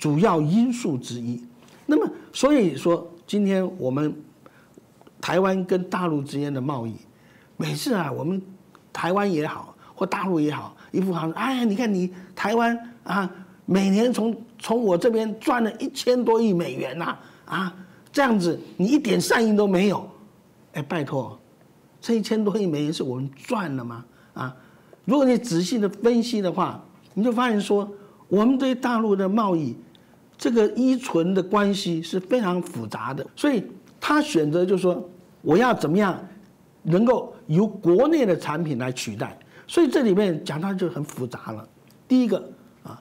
C: 主要因素之一。那么，所以说今天我们台湾跟大陆之间的贸易，每次啊，我们台湾也好，或大陆也好，一副好像，哎呀，你看你台湾啊，每年从从我这边赚了一千多亿美元呐，啊，这样子你一点善意都没有，哎，拜托，这一千多亿美元是我们赚了吗？啊，如果你仔细的分析的话，你就发现说，我们对大陆的贸易这个依存的关系是非常复杂的，所以他选择就是说，我要怎么样能够由国内的产品来取代，所以这里面讲到就很复杂了。第一个啊，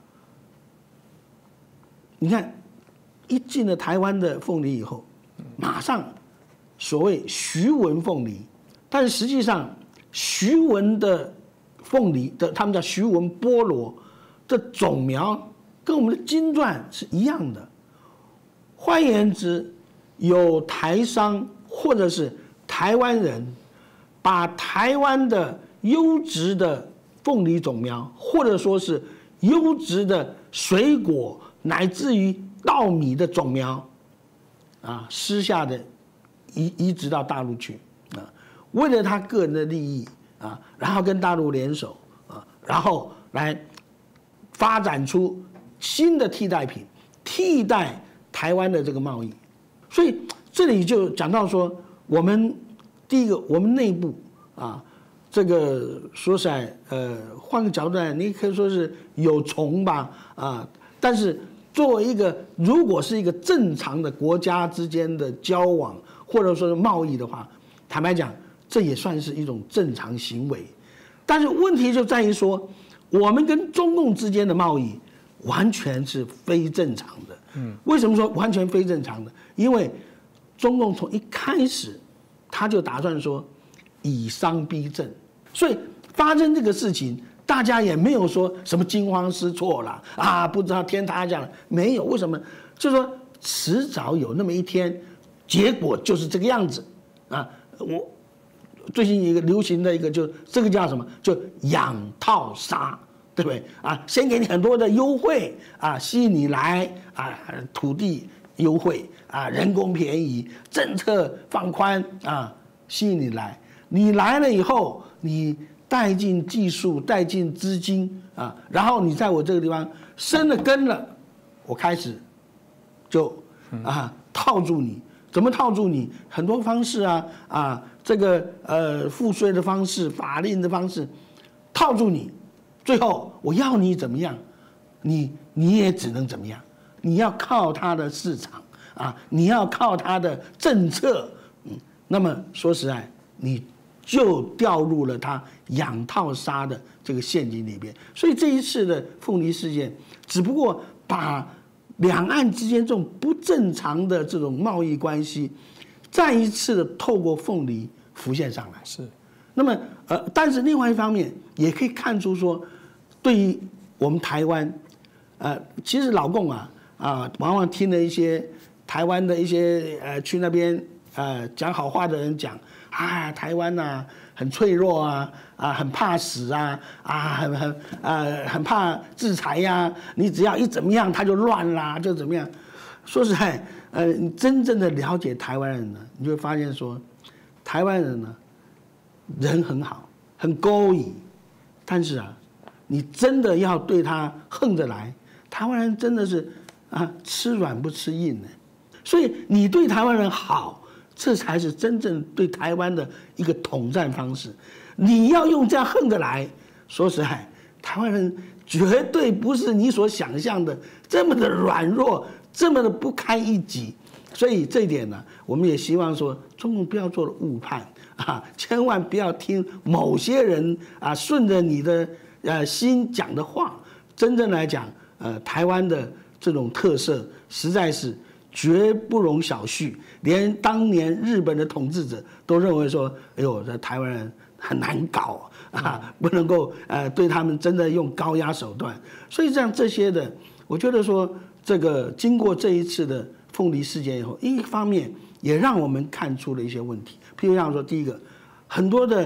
C: 你看一进了台湾的凤梨以后，马上所谓徐闻凤梨，但是实际上徐闻的凤梨的，他们叫徐闻菠萝的种苗跟我们的金钻是一样的。换言之，有台商或者是台湾人把台湾的优质的凤梨种苗，或者说是优质的水果，乃至于稻米的种苗，啊，私下的移移植到大陆去啊，为了他个人的利益啊，然后跟大陆联手啊，然后来发展出新的替代品，替代台湾的这个贸易。所以这里就讲到说，我们第一个，我们内部啊，这个说实在，呃，换个角度来，你可以说是有虫吧，啊，但是作为一个，如果是一个正常的国家之间的交往或者说是贸易的话，坦白讲，这也算是一种正常行为。但是问题就在于说，我们跟中共之间的贸易完全是非正常的。嗯，为什么说完全非正常的？因为中共从一开始他就打算说以商逼政，所以发生这个事情，大家也没有说什么惊慌失措啦，啊，不知道天塌下来，没有。为什么？就是说迟早有那么一天，结果就是这个样子啊。我最近一个流行的一个就这个叫什么？就养套杀。对不对啊？先给你很多的优惠啊，吸引你来啊，土地优惠啊，人工便宜，政策放宽啊，吸引你来。你来了以后，你带进技术，带进资金啊，然后你在我这个地方生了根了，我开始就啊套住你。怎么套住你？很多方式啊啊，这个呃赋税的方式、法令的方式，套住你。最后我要你怎么样，你你也只能怎么样？你要靠它的市场啊，你要靠它的政策，嗯，那么说实在，你就掉入了它养套杀的这个陷阱里边。所以这一次的凤梨事件，只不过把两岸之间这种不正常的这种贸易关系，再一次的透过凤梨浮现上来。
A: 是。
C: 那么，呃，但是另外一方面也可以看出说，对于我们台湾，呃，其实老共啊啊，往往听了一些台湾的一些呃去那边呃讲好话的人讲，啊，台湾呐、啊、很脆弱啊啊，很怕死啊啊，很很呃很怕制裁呀、啊，你只要一怎么样他就乱啦，就怎么样。说实在，呃，你真正的了解台湾人呢，你就会发现说，台湾人呢。人很好，很勾引，但是啊，你真的要对他横着来，台湾人真的是啊吃软不吃硬的，所以你对台湾人好，这才是真正对台湾的一个统战方式。你要用这样横着来，说实在，台湾人绝对不是你所想象的这么的软弱，这么的不堪一击。所以这一点呢，我们也希望说，中共不要做了误判。啊，千万不要听某些人啊顺着你的呃心讲的话。真正来讲，呃，台湾的这种特色实在是绝不容小觑。连当年日本的统治者都认为说，哎呦，这台湾人很难搞啊，不能够呃对他们真的用高压手段。所以像这些的，我觉得说，这个经过这一次的凤梨事件以后，一方面也让我们看出了一些问题。譬如像说，第一个，很多的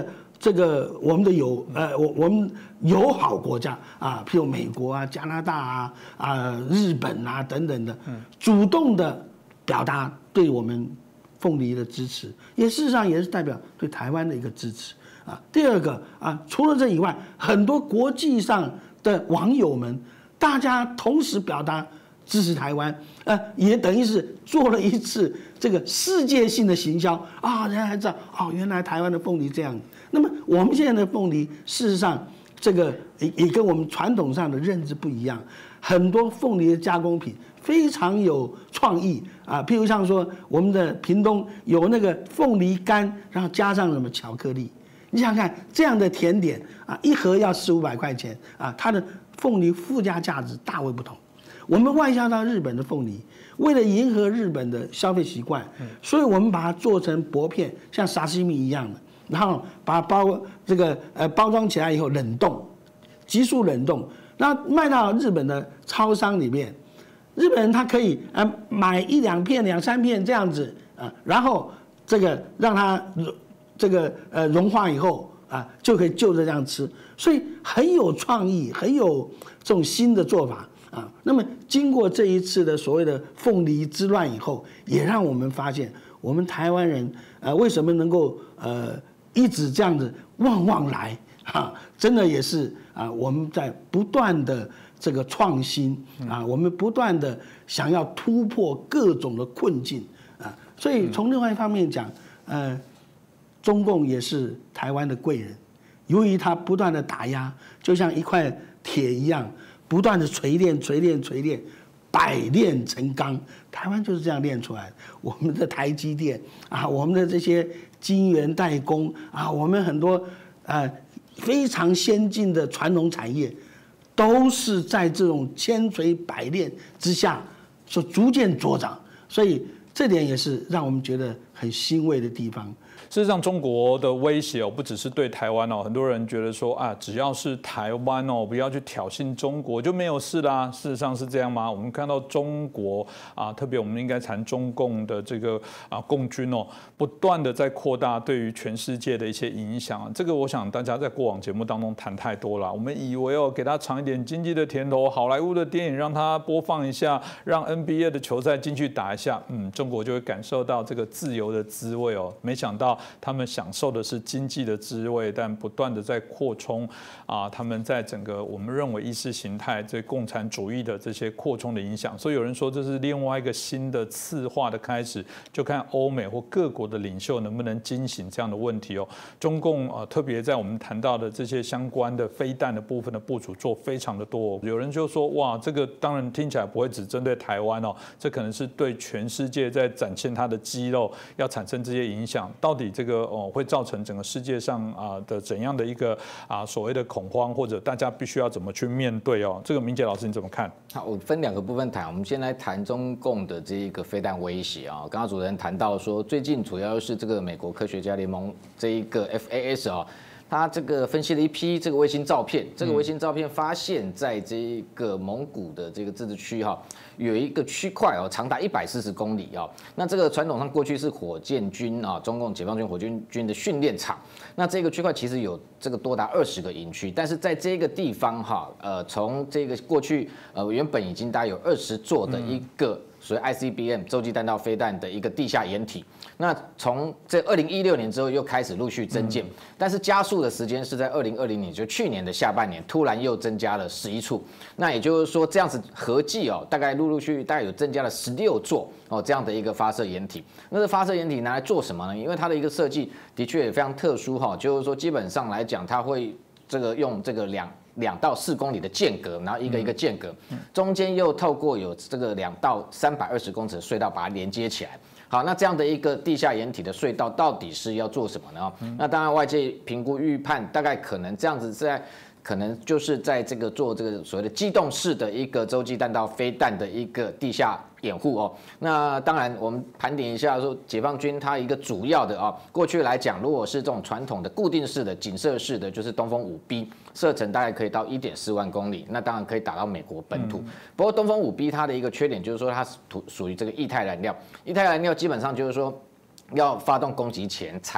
C: 这个我们的友呃我我们友好国家啊，譬如美国啊、加拿大啊、啊日本啊等等的，主动的表达对我们凤梨的支持，也事实上也是代表对台湾的一个支持啊。第二个啊，除了这以外，很多国际上的网友们，大家同时表达支持台湾，呃，也等于是做了一次这个世界性的行销啊，人家还知道哦，原来台湾的凤梨这样。那么我们现在的凤梨，事实上这个也也跟我们传统上的认知不一样，很多凤梨的加工品非常有创意啊，譬如像说我们的屏东有那个凤梨干，然后加上什么巧克力，你想想看这样的甜点啊，一盒要四五百块钱啊，它的凤梨附加价值大为不同。我们外销到日本的凤梨，为了迎合日本的消费习惯，所以我们把它做成薄片，像沙西米一样的，然后把它包这个呃包装起来以后冷冻，急速冷冻，然后卖到日本的超商里面。日本人他可以呃买一两片、两三片这样子啊，然后这个让它这个呃融化以后啊，就可以就着这样吃，所以很有创意，很有这种新的做法。啊，那么经过这一次的所谓的凤梨之乱以后，也让我们发现，我们台湾人呃为什么能够呃一直这样子旺旺来啊？真的也是啊，我们在不断的这个创新啊，我们不断的想要突破各种的困境啊，所以从另外一方面讲，呃，中共也是台湾的贵人，由于他不断的打压，就像一块铁一样。不断的锤炼、锤炼、锤炼，百炼成钢。台湾就是这样炼出来的。我们的台积电啊，我们的这些晶圆代工啊，我们很多呃非常先进的传统产业，都是在这种千锤百炼之下所逐渐茁长。所以这点也是让我们觉得很欣慰的地方。
A: 事实上，中国的威胁哦，不只是对台湾哦，很多人觉得说啊，只要是台湾哦，不要去挑衅中国就没有事啦。事实上是这样吗？我们看到中国啊，特别我们应该谈中共的这个啊共军哦，不断的在扩大对于全世界的一些影响。这个我想大家在过往节目当中谈太多了。我们以为哦，给他尝一点经济的甜头，好莱坞的电影让他播放一下，让 N B A 的球赛进去打一下，嗯，中国就会感受到这个自由的滋味哦。没想到。他们享受的是经济的滋味，但不断的在扩充啊，他们在整个我们认为意识形态、这共产主义的这些扩充的影响，所以有人说这是另外一个新的次化的开始，就看欧美或各国的领袖能不能惊醒这样的问题哦。中共啊，特别在我们谈到的这些相关的飞弹的部分的部署做非常的多，有人就说哇，这个当然听起来不会只针对台湾哦，这可能是对全世界在展现它的肌肉，要产生这些影响，到底这个哦会造成整个世界上啊的怎样的一个啊所谓的恐慌，或者大家必须要怎么去面对哦？这个明杰老师你怎么看？
D: 好，我分两个部分谈。我们先来谈中共的这一个飞弹威胁啊。刚刚主持人谈到说，最近主要是这个美国科学家联盟这一个 F A S 啊。他这个分析了一批这个卫星照片，这个卫星照片发现，在这个蒙古的这个自治区哈，有一个区块哦，长达一百四十公里啊。那这个传统上过去是火箭军啊，中共解放军火箭军的训练场。那这个区块其实有这个多达二十个营区，但是在这个地方哈，呃，从这个过去呃原本已经大概有二十座的一个所谓 I C B M 洲际弹道飞弹的一个地下掩体。那从这二零一六年之后又开始陆续增建，但是加速的时间是在二零二零年，就去年的下半年，突然又增加了十一处。那也就是说，这样子合计哦，大概陆陆续续大概有增加了十六座哦这样的一个发射掩体。那这发射掩体拿来做什么呢？因为它的一个设计的确也非常特殊哈，就是说基本上来讲，它会这个用这个两。两到四公里的间隔，然后一个一个间隔，中间又透过有这个两到三百二十公尺的隧道把它连接起来。好，那这样的一个地下掩体的隧道到底是要做什么呢？那当然外界评估预判，大概可能这样子在。可能就是在这个做这个所谓的机动式的一个洲际弹道飞弹的一个地下掩护哦。那当然，我们盘点一下说，解放军它一个主要的啊，过去来讲，如果是这种传统的固定式的警射式的，就是东风五 B， 射程大概可以到一点四万公里，那当然可以打到美国本土。不过东风五 B 它的一个缺点就是说，它是属于这个液态燃料，液态燃料基本上就是说要发动攻击前才。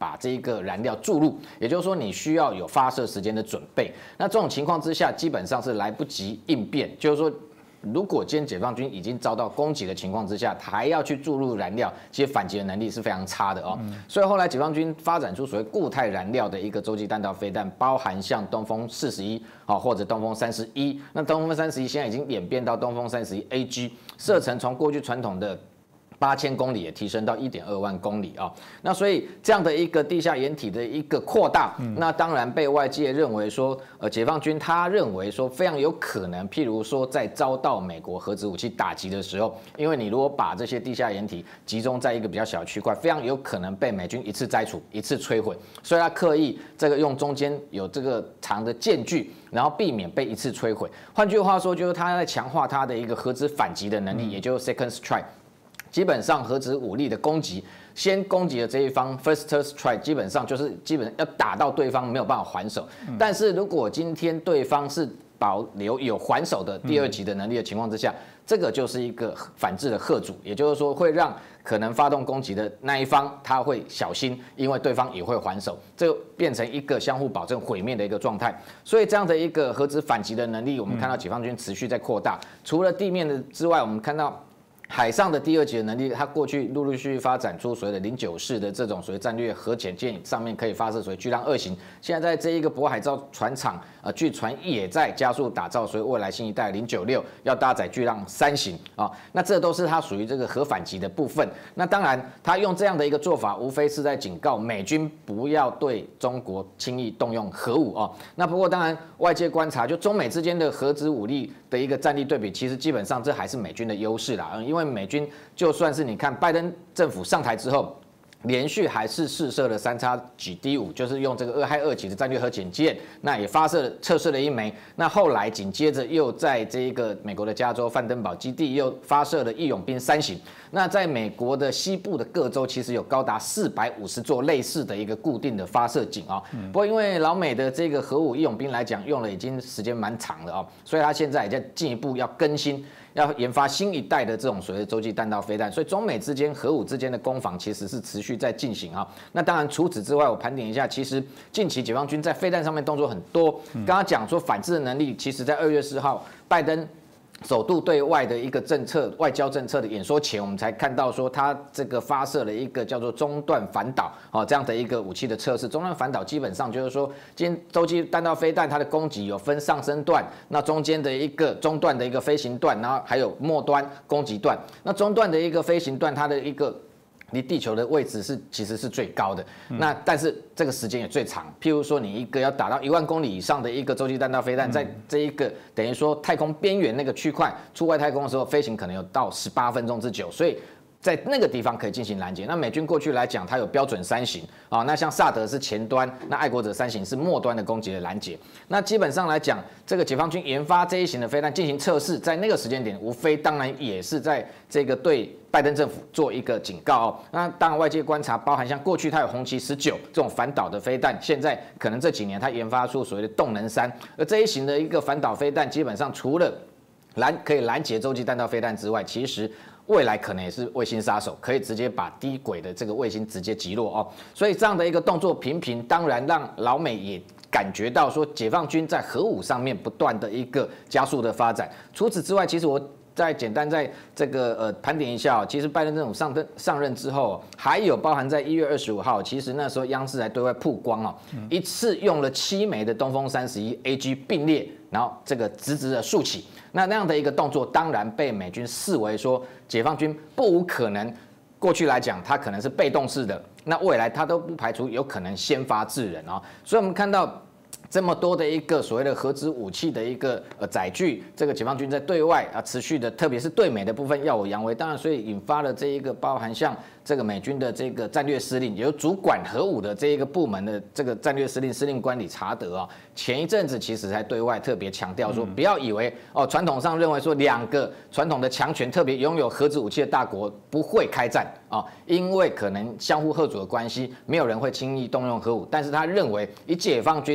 D: 把这个燃料注入，也就是说你需要有发射时间的准备。那这种情况之下，基本上是来不及应变，就是说。如果今天解放军已经遭到攻击的情况之下，还要去注入燃料，其实反击的能力是非常差的哦。嗯、所以后来解放军发展出所谓固态燃料的一个洲际弹道飞弹，包含像东风四十一啊或者东风三十一。那东风三十一现在已经演变到东风三十一 A G， 射程从过去传统的八千公里也提升到一点二万公里啊、哦，那所以这样的一个地下掩体的一个扩大，嗯、那当然被外界认为说，呃，解放军他认为说非常有可能，譬如说在遭到美国核子武器打击的时候，因为你如果把这些地下掩体集中在一个比较小的区块，非常有可能被美军一次摘除、一次摧毁，所以他刻意这个用中间有这个长的间距，然后避免被一次摧毁。换句话说，就是他在强化他的一个核子反击的能力，嗯、也就是 second strike。基本上核子武力的攻击，先攻击的这一方 first strike 基本上就是基本要打到对方没有办法还手。嗯、但是如果今天对方是保留有还手的第二级的能力的情况之下，嗯、这个就是一个反制的吓阻，也就是说会让可能发动攻击的那一方他会小心，因为对方也会还手，这就变成一个相互保证毁灭的一个状态。所以这样的一个核子反击的能力，我们看到解放军持续在扩大。除了地面的之外，我们看到。海上的第二级的能力，它过去陆陆续续发展出所谓的零九式的这种所谓战略核潜舰上面可以发射所谓巨浪二型。现在在这一个渤海造船厂，呃，据传也在加速打造所谓未来新一代零九六，要搭载巨浪三型啊。那这都是它属于这个核反击的部分。那当然，它用这样的一个做法，无非是在警告美军不要对中国轻易动用核武啊。那不过当然，外界观察，就中美之间的核子武力的一个战力对比，其实基本上这还是美军的优势啦，因为美军就算是你看拜登政府上台之后，连续还是试射了三叉戟 D 五，就是用这个二亥二级的战略核潜舰，那也发射测试了一枚。那后来紧接着又在这个美国的加州范登堡基地又发射了义勇兵三型。那在美国的西部的各州，其实有高达四百五十座类似的一个固定的发射井啊。不过因为老美的这个核武义勇兵来讲，用了已经时间蛮长了啊，所以他现在也在进一步要更新。要研发新一代的这种所谓的洲际弹道飞弹，所以中美之间核武之间的攻防其实是持续在进行啊。那当然除此之外，我盘点一下，其实近期解放军在飞弹上面动作很多。刚刚讲说反制的能力，其实在二月四号，拜登首度对外的一个政策、外交政策的演说前，我们才看到说他这个发射了一个叫做中段反导哦这样的一个武器的测试。中段反导基本上就是说，今天洲际弹道飞弹它的攻击有分上升段，那中间的一个中段的一个飞行段，然后还有末端攻击段。那中段的一个飞行段，它的一个离地球的位置是其实是最高的，那但是这个时间也最长。譬如说，你一个要打到一万公里以上的一个洲际弹道飞弹，在这一个等于说太空边缘那个区块出外太空的时候，飞行可能有到十八分钟之久，所以在那个地方可以进行拦截。那美军过去来讲，它有标准三型啊，那像萨德是前端，那爱国者三型是末端的攻击的拦截。那基本上来讲，这个解放军研发这一型的飞弹进行测试，在那个时间点，无非当然也是在这个对拜登政府做一个警告哦。那当然外界观察，包含像过去它有红旗十九这种反导的飞弹，现在可能这几年它研发出所谓的动能三，而这一型的一个反导飞弹，基本上除了拦可以拦截洲际弹道飞弹之外，其实未来可能也是卫星杀手，可以直接把低轨的这个卫星直接击落哦。所以这样的一个动作频频，当然让老美也感觉到说，解放军在核武上面不断的一个加速的发展。除此之外，其实我再简单在这个呃盘点一下、哦，其实拜登政府上任上任之后，还有包含在一月二十五号，其实那时候央视还对外曝光哦，一次用了七枚的东风三十一 A G 并列，然后这个直直的竖起。那那样的一个动作，当然被美军视为说，解放军不无可能，过去来讲，它可能是被动式的，那未来它都不排除有可能先发制人啊、哦。所以我们看到这么多的一个所谓的核子武器的一个呃载具，这个解放军在对外啊持续的，特别是对美的部分耀武扬威，当然所以引发了这一个包含像这个美军的这个战略司令，也有主管核武的这一个部门的这个战略司令司令官理查德啊，前一阵子其实才对外特别强调说，不要以为哦传统上认为说两个传统的强权，特别拥有核子武器的大国不会开战啊，因为可能相互吓阻的关系，没有人会轻易动用核武，但是他认为以解放军呢过去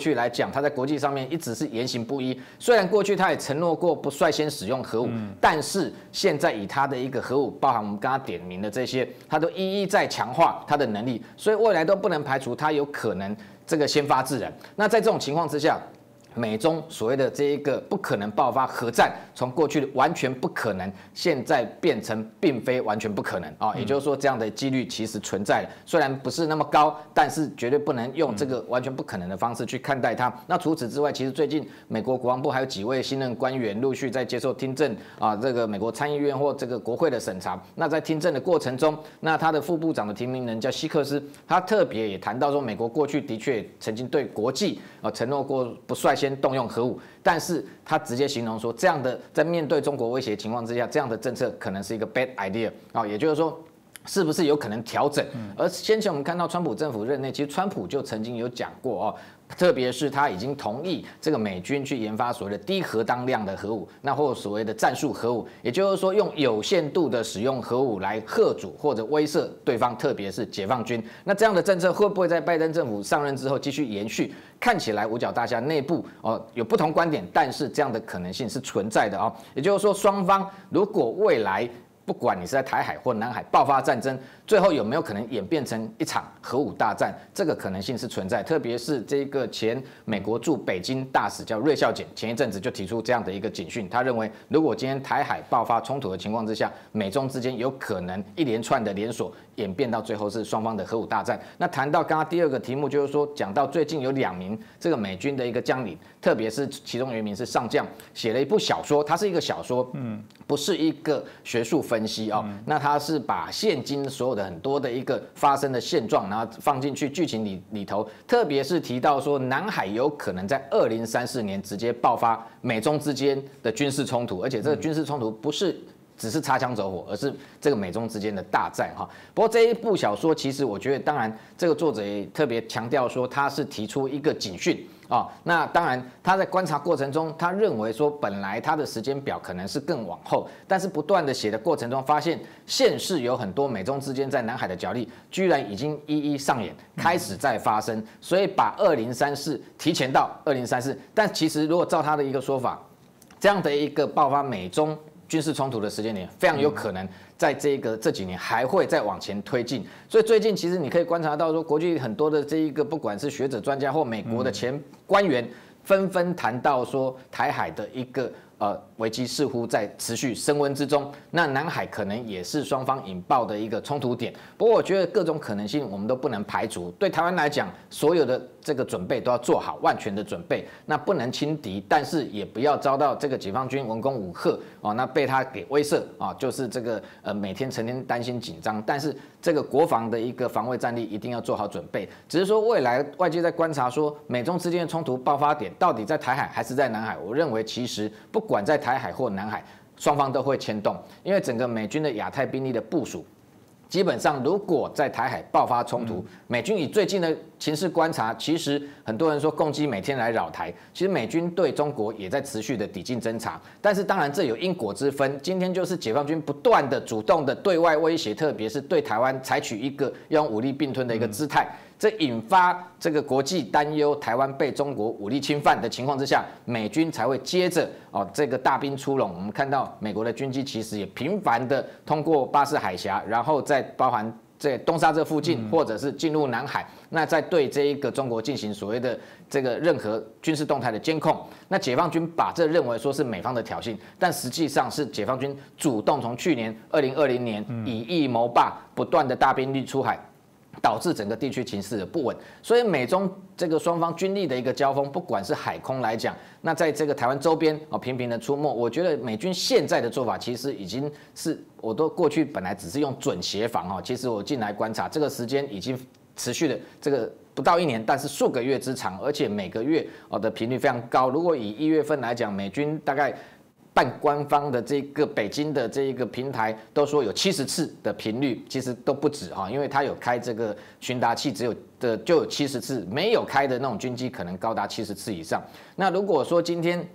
D: 去来讲，他在国际上面一直是言行不一。虽然过去他也承诺过不率先使用核武，嗯、但是现在以他的一个核武，包含我们刚刚点名的这些，他都一一在强化他的能力，所以未来都不能排除他有可能这个先发制人。那在这种情况之下，美中所谓的这一个不可能爆发核战，从过去的完全不可能，现在变成并非完全不可能啊，也就是说这样的几率其实存在了，虽然不是那么高，但是绝对不能用这个完全不可能的方式去看待它。那除此之外，其实最近美国国防部还有几位新任官员陆续在接受听证啊，这个美国参议院或这个国会的审查。那在听证的过程中，那他的副部长的提名人叫希克斯，他特别也谈到说，美国过去的确曾经对国际啊承诺过不率先动用核武，但是他直接形容说，这样的在面对中国威胁情况之下，这样的政策可能是一个 bad idea 啊，也就是说，是不是有可能调整？而先前我们看到川普政府任内，其实川普就曾经有讲过哦。特别是他已经同意这个美军去研发所谓的低核当量的核武，那或所谓的战术核武，也就是说用有限度的使用核武来吓阻或者威慑对方，特别是解放军。那这样的政策会不会在拜登政府上任之后继续延续？看起来五角大厦内部哦有不同观点，但是这样的可能性是存在的哦。也就是说，双方如果未来不管你是在台海或南海爆发战争，最后有没有可能演变成一场核武大战？这个可能性是存在。特别是这个前美国驻北京大使叫芮孝俭，前一阵子就提出这样的一个警讯，他认为如果今天台海爆发冲突的情况之下，美中之间有可能一连串的连锁演变到最后是双方的核武大战。那谈到刚刚第二个题目，就是说讲到最近有两名这个美军的一个将领，特别是其中有一名是上将，写了一部小说，它是一个小说，嗯，不是一个学术分析哦。嗯、那他是把现今所有的很多的一个发生的现状，然后放进去剧情里里头，特别是提到说南海有可能在二零三四年直接爆发美中之间的军事冲突，而且这个军事冲突不是只是擦枪走火，而是这个美中之间的大战哈。不过这一部小说，其实我觉得，当然这个作者也特别强调说，他是提出一个警讯。哦，那当然，他在观察过程中，他认为说，本来他的时间表可能是更往后，但是不断的写的过程中，发现现世有很多美中之间在南海的角力，居然已经一一上演，开始在发生，所以把二零三四提前到二零三四。但其实如果照他的一个说法，这样的一个爆发美中军事冲突的时间点，非常有可能在这个这几年还会再往前推进。所以最近其实你可以观察到说，国际很多的这一个不管是学者专家或美国的前官员，纷纷谈到说台海的一个呃危机似乎在持续升温之中，那南海可能也是双方引爆的一个冲突点。不过我觉得各种可能性我们都不能排除。对台湾来讲，所有的这个准备都要做好万全的准备，那不能轻敌，但是也不要遭到这个解放军文攻武吓哦，那被他给威慑啊，就是这个呃每天成天担心紧张。但是这个国防的一个防卫战力一定要做好准备。只是说未来外界在观察说美中之间的冲突爆发点到底在台海还是在南海，我认为其实不管在台海或南海，双方都会牵动，因为整个美军的亚太兵力的部署。基本上，如果在台海爆发冲突，美军以最近的情势观察，其实很多人说共机每天来扰台，其实美军对中国也在持续的抵近侦察。但是当然这有因果之分，今天就是解放军不断的主动的对外威胁，特别是对台湾采取一个要用武力并吞的一个姿态。这引发这个国际担忧，台湾被中国武力侵犯的情况之下，美军才会接着哦这个大兵出笼。我们看到美国的军机其实也频繁的通过巴士海峡，然后再包含在东沙这附近，或者是进入南海，那在对这一个中国进行所谓的这个任何军事动态的监控。那解放军把这认为说是美方的挑衅，但实际上是解放军主动从去年二零二零年以夷谋霸，不断的大兵力出海。导致整个地区情势的不稳，所以美中这个双方军力的一个交锋，不管是海空来讲，那在这个台湾周边啊频频的出没，我觉得美军现在的做法其实已经是，我都过去本来只是用准协防哈，其实我进来观察，这个时间已经持续的这个不到一年，但是数个月之长，而且每个月哦的频率非常高。如果以一月份来讲，美军大概半官方的这个北京的这一个平台都说有七十次的频率，其实都不止哈，因为它有开这个巡达器，只有的就有七十次，没有开的那种军机可能高达七十次以上。那如果说今天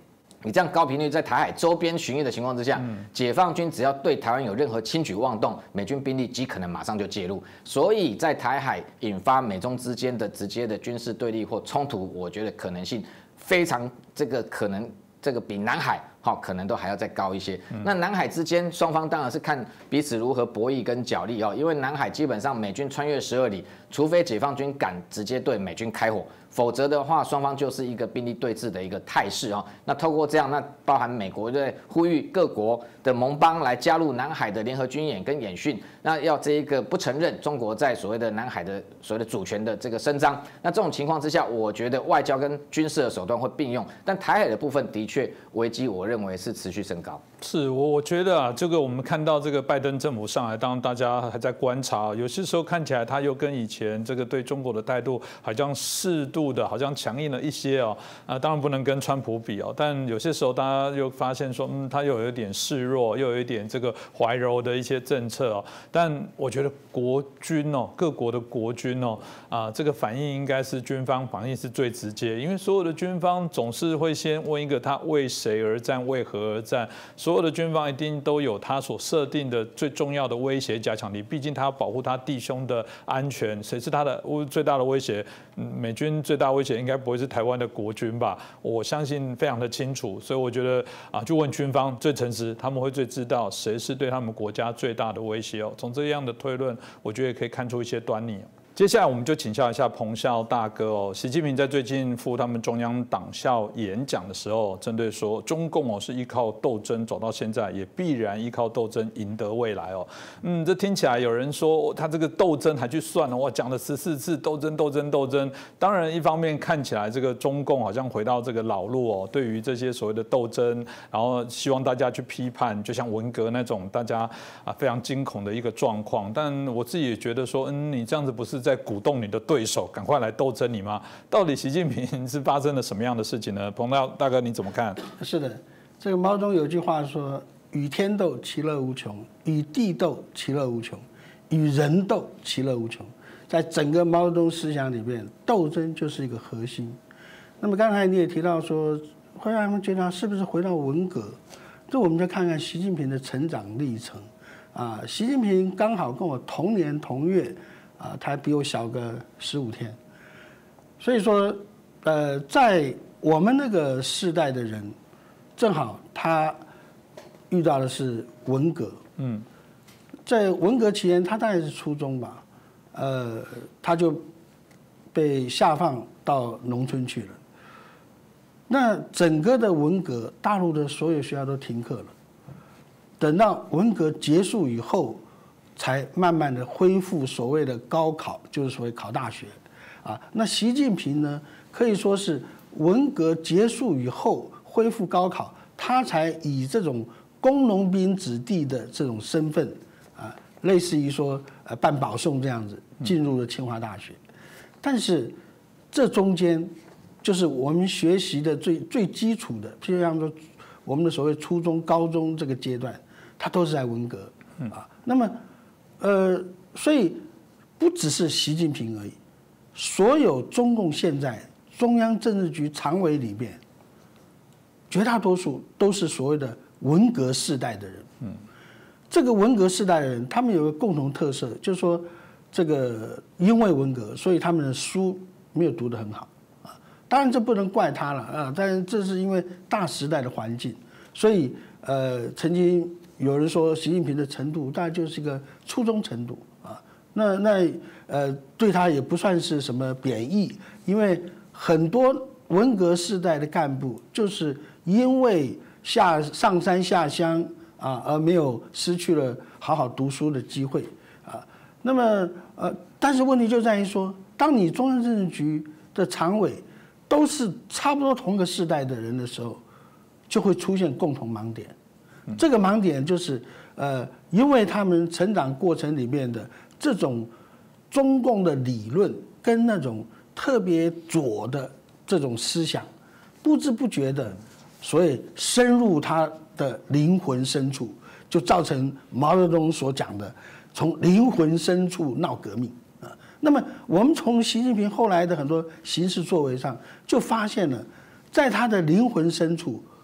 D: 你这样高频率在台海周边巡弋的情况之下，解放军只要对台湾有任何轻举妄动，美军兵力极可能马上就介入。所以在台海引发美中之间的直接的军事对立或冲突，我觉得可能性非常这个可能，这个比南海。好，可能都还要再高一些。那南海之间双方当然是看彼此如何博弈跟角力哦，因为南海基本上美军穿越十二里，除非解放军敢直接对美军开火，否则的话双方就是一个兵力对峙的一个态势哦。那透过这样，那包含美国在呼吁各国的盟邦来加入南海的联合军演跟演训，那要这一个不承认中国在所谓的南海的所谓的主权的这个伸张。那这种情况之下，我觉得外交跟军事的手段会并用，但台海的部分的确危机，我认为是持续升高。
A: 是我我觉得啊，这个我们看到这个拜登政府上来，当然大家还在观察，有些时候看起来他又跟以前这个对中国的态度好像适度的，好像强硬了一些哦。啊，当然不能跟川普比哦，但有些时候大家又发现说，嗯，他又有一点示弱，又有一点这个怀柔的一些政策哦。但我觉得国军哦，各国的国军哦，啊，这个反应应该是军方反应是最直接，因为所有的军方总是会先问一个他为谁而战，为何而战。所有的军方一定都有他所设定的最重要的威胁加强力，毕竟他要保护他弟兄的安全，谁是他的最大的威胁？美军最大威胁应该不会是台湾的国军吧？我相信非常的清楚，所以我觉得啊，就问军方最诚实，他们会最知道谁是对他们国家最大的威胁哦。从这样的推论，我觉得也可以看出一些端倪。接下来我们就请教一下彭孝大哥哦，习近平在最近赴他们中央党校演讲的时候，针对说中共哦是依靠斗争走到现在，也必然依靠斗争赢得未来哦。嗯，这听起来有人说他这个斗争还去算了，哇，讲了十四次斗争斗争斗争。当然，一方面看起来这个中共好像回到这个老路哦，对于这些所谓的斗争，然后希望大家去批判，就像文革那种大家啊非常惊恐的一个状况。但我自己也觉得说，嗯，你这样子不是在鼓动你的对手赶快来斗争你吗？到底习近平是发生了什么样的事情呢？彭大哥你怎么看？
C: 是的，这个毛泽东有句话说：“与天斗，其乐无穷；与地斗，其乐无穷；与人斗，其乐无穷。”在整个毛泽东思想里面，斗争就是一个核心。那么刚才你也提到说，会让他们觉得是不是回到文革？这我们就看看习近平的成长历程啊。习近平刚好跟我同年同月。啊，他比我小个十五天，所以说，呃，在我们那个世代的人，正好他遇到的是文革，嗯，在文革期间，他大概是初中吧，呃，他就被下放到农村去了。那整个的文革，大陆的所有学校都停课了。等到文革结束以后，才慢慢的恢复所谓的高考，就是所谓考大学，啊，那习近平呢，可以说是文革结束以后恢复高考，他才以这种工农兵子弟的这种身份，啊，类似于说呃办保送这样子进入了清华大学，但是这中间就是我们学习的最最基础的，譬如像说我们的所谓初中、高中这个阶段，它都是在文革，啊，那么。呃，所以不只是习近平而已，所有中共现在中央政治局常委里面，绝大多数都是所谓的文革世代的人。嗯，这个文革世代的人，他们有个共同特色，就是说，这个因为文革，所以他们的书没有读得很好啊。当然这不能怪他了啊，但是这是因为大时代的环境，所以呃，曾经。有人说习近平的程度大概就是一个初中程度啊，那那呃对他也不算是什么贬义，因为很多文革世代的干部就是因为下上山下乡啊而没有失去了好好读书的机会啊。那么呃，但是问题就在于说，当你中央政治局的常委都是差不多同个世代的人的时候，就会出现共同盲点。这个盲点就是，呃，因为他们成长过程里面的这种中共的理论跟那种特别左的这种思想，不知不觉的，所以深入他的灵魂深处，就造成毛泽东所讲的从灵魂深处闹革命啊。那么我们从习近平后来的很多行事作为上，就发现了，在他的灵魂深处。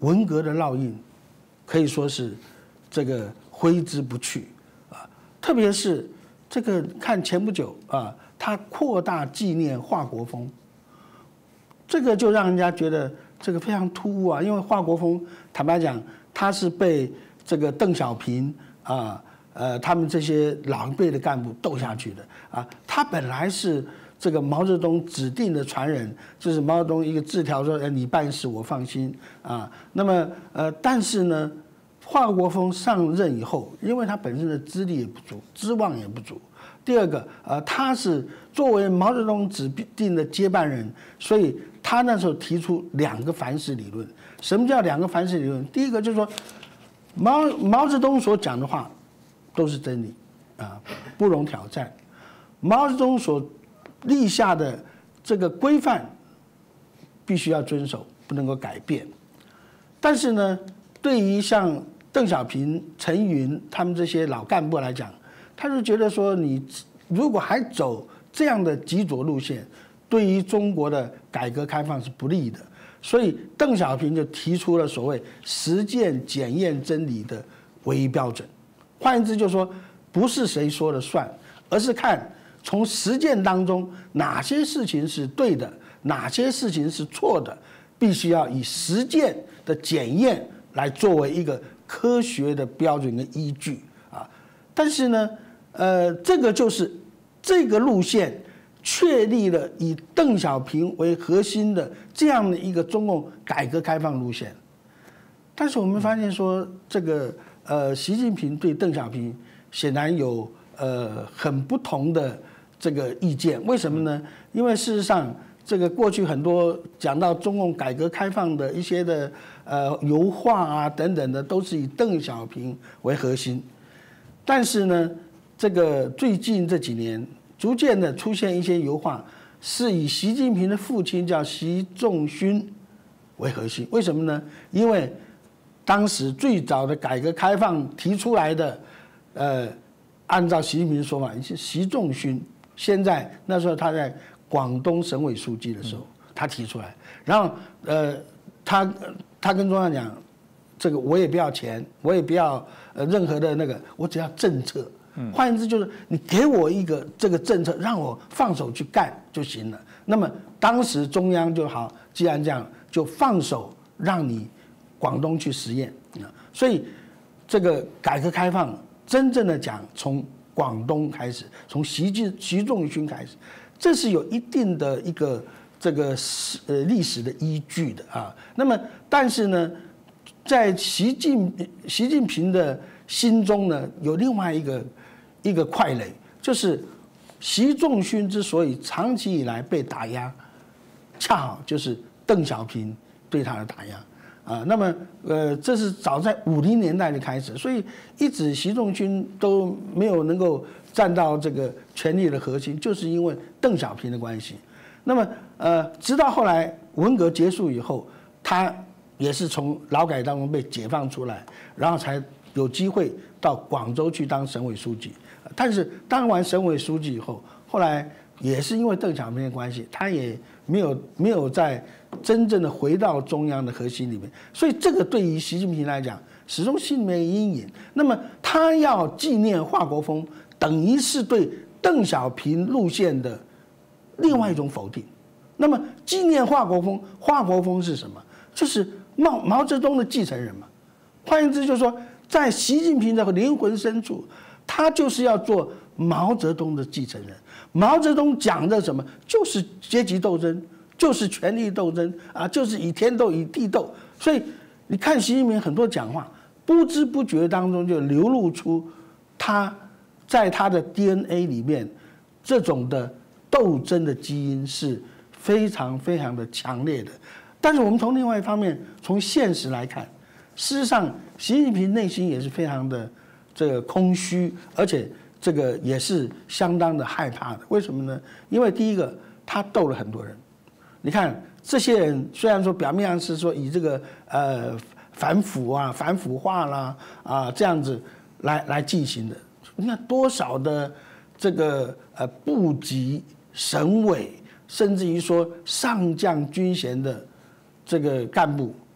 C: 文革的烙印可以说是这个挥之不去啊。特别是这个看前不久啊，他扩大纪念华国锋，这个就让人家觉得这个非常突兀啊。因为华国锋坦白讲，他是被这个邓小平啊。呃，他们这些老一辈的干部斗下去的啊，他本来是这个毛泽东指定的传人，就是毛泽东一个字条说，哎，你办事我放心啊。那么呃，但是呢，华国锋上任以后，因为他本身的资历也不足，资望也不足。第二个，呃，他是作为毛泽东指定的接班人，所以他那时候提出两个凡是理论。什么叫两个凡是理论？第一个就是说，毛毛泽东所讲的话都是真理，啊，不容挑战。毛泽东所立下的这个规范，必须要遵守，不能够改变。但是呢，对于像邓小平、陈云他们这些老干部来讲，他就觉得说，你如果还走这样的极左路线，对于中国的改革开放是不利的。所以邓小平就提出了所谓实践检验真理的唯一标准。换言之，就是说，不是谁说了算，而是看从实践当中哪些事情是对的，哪些事情是错的，必须要以实践的检验来作为一个科学的标准跟依据啊。但是呢，呃，这个就是这个路线确立了以邓小平为核心的这样的一个中共改革开放路线。但是我们发现说，这个呃，习近平对邓小平显然有呃很不同的这个意见。为什么呢？因为事实上，这个过去很多讲到中共改革开放的一些的呃油画啊等等的，都是以邓小平为核心。但是呢，这个最近这几年逐渐的出现一些油画，是以习近平的父亲叫习仲勋为核心。为什么呢？因为当时最早的改革开放提出来的，呃，按照习近平的说法，是习仲勋。现在那时候他在广东省委书记的时候，他提出来，然后呃，他他跟中央讲，这个我也不要钱，我也不要呃任何的那个，我只要政策。换言之，就是你给我一个这个政策，让我放手去干就行了。那么当时中央就好，既然这样，就放手让你广东去实验啊。所以这个改革开放真正的讲，从广东开始，从习近习仲勋开始，这是有一定的一个这个呃历史的依据的啊。那么但是呢，在习近习近平的心中呢，有另外一个一个傀儡，就是习仲勋之所以长期以来被打压，恰好就是邓小平对他的打压啊。那么呃，这是早在五零年代就开始，所以一直习仲勋都没有能够站到这个权力的核心，就是因为邓小平的关系。那么呃，直到后来文革结束以后，他也是从劳改当中被解放出来，然后才有机会到广州去当省委书记。但是当完省委书记以后，后来也是因为邓小平的关系，他也没有没有在真正的回到中央的核心里面。所以这个对于习近平来讲，始终心里面有阴影。那么他要纪念华国锋，等于是对邓小平路线的另外一种否定。那么纪念华国锋，华国锋是什么？就是毛毛泽东的继承人嘛。换言之，就是说，在习近平的灵魂深处，他就是要做毛泽东的继承人。毛泽东讲的什么？就是阶级斗争，就是权力斗争啊，就是以天斗，以地斗。所以你看习近平很多讲话，不知不觉当中就流露出他在他的 D N A 里面这种的斗争的基因是非常非常的强烈的。但是我们从另外一方面，从现实来看，事实上习近平内心也是非常的这个空虚，而且这个也是相当的害怕的。为什么呢？因为第一个，他斗了很多人。你看这些人虽然说表面上是说以这个呃反腐啊、反腐化啦啊这样子来来进行的，你看多少的这个呃部级、省委，甚至于说上将军衔的这个干部，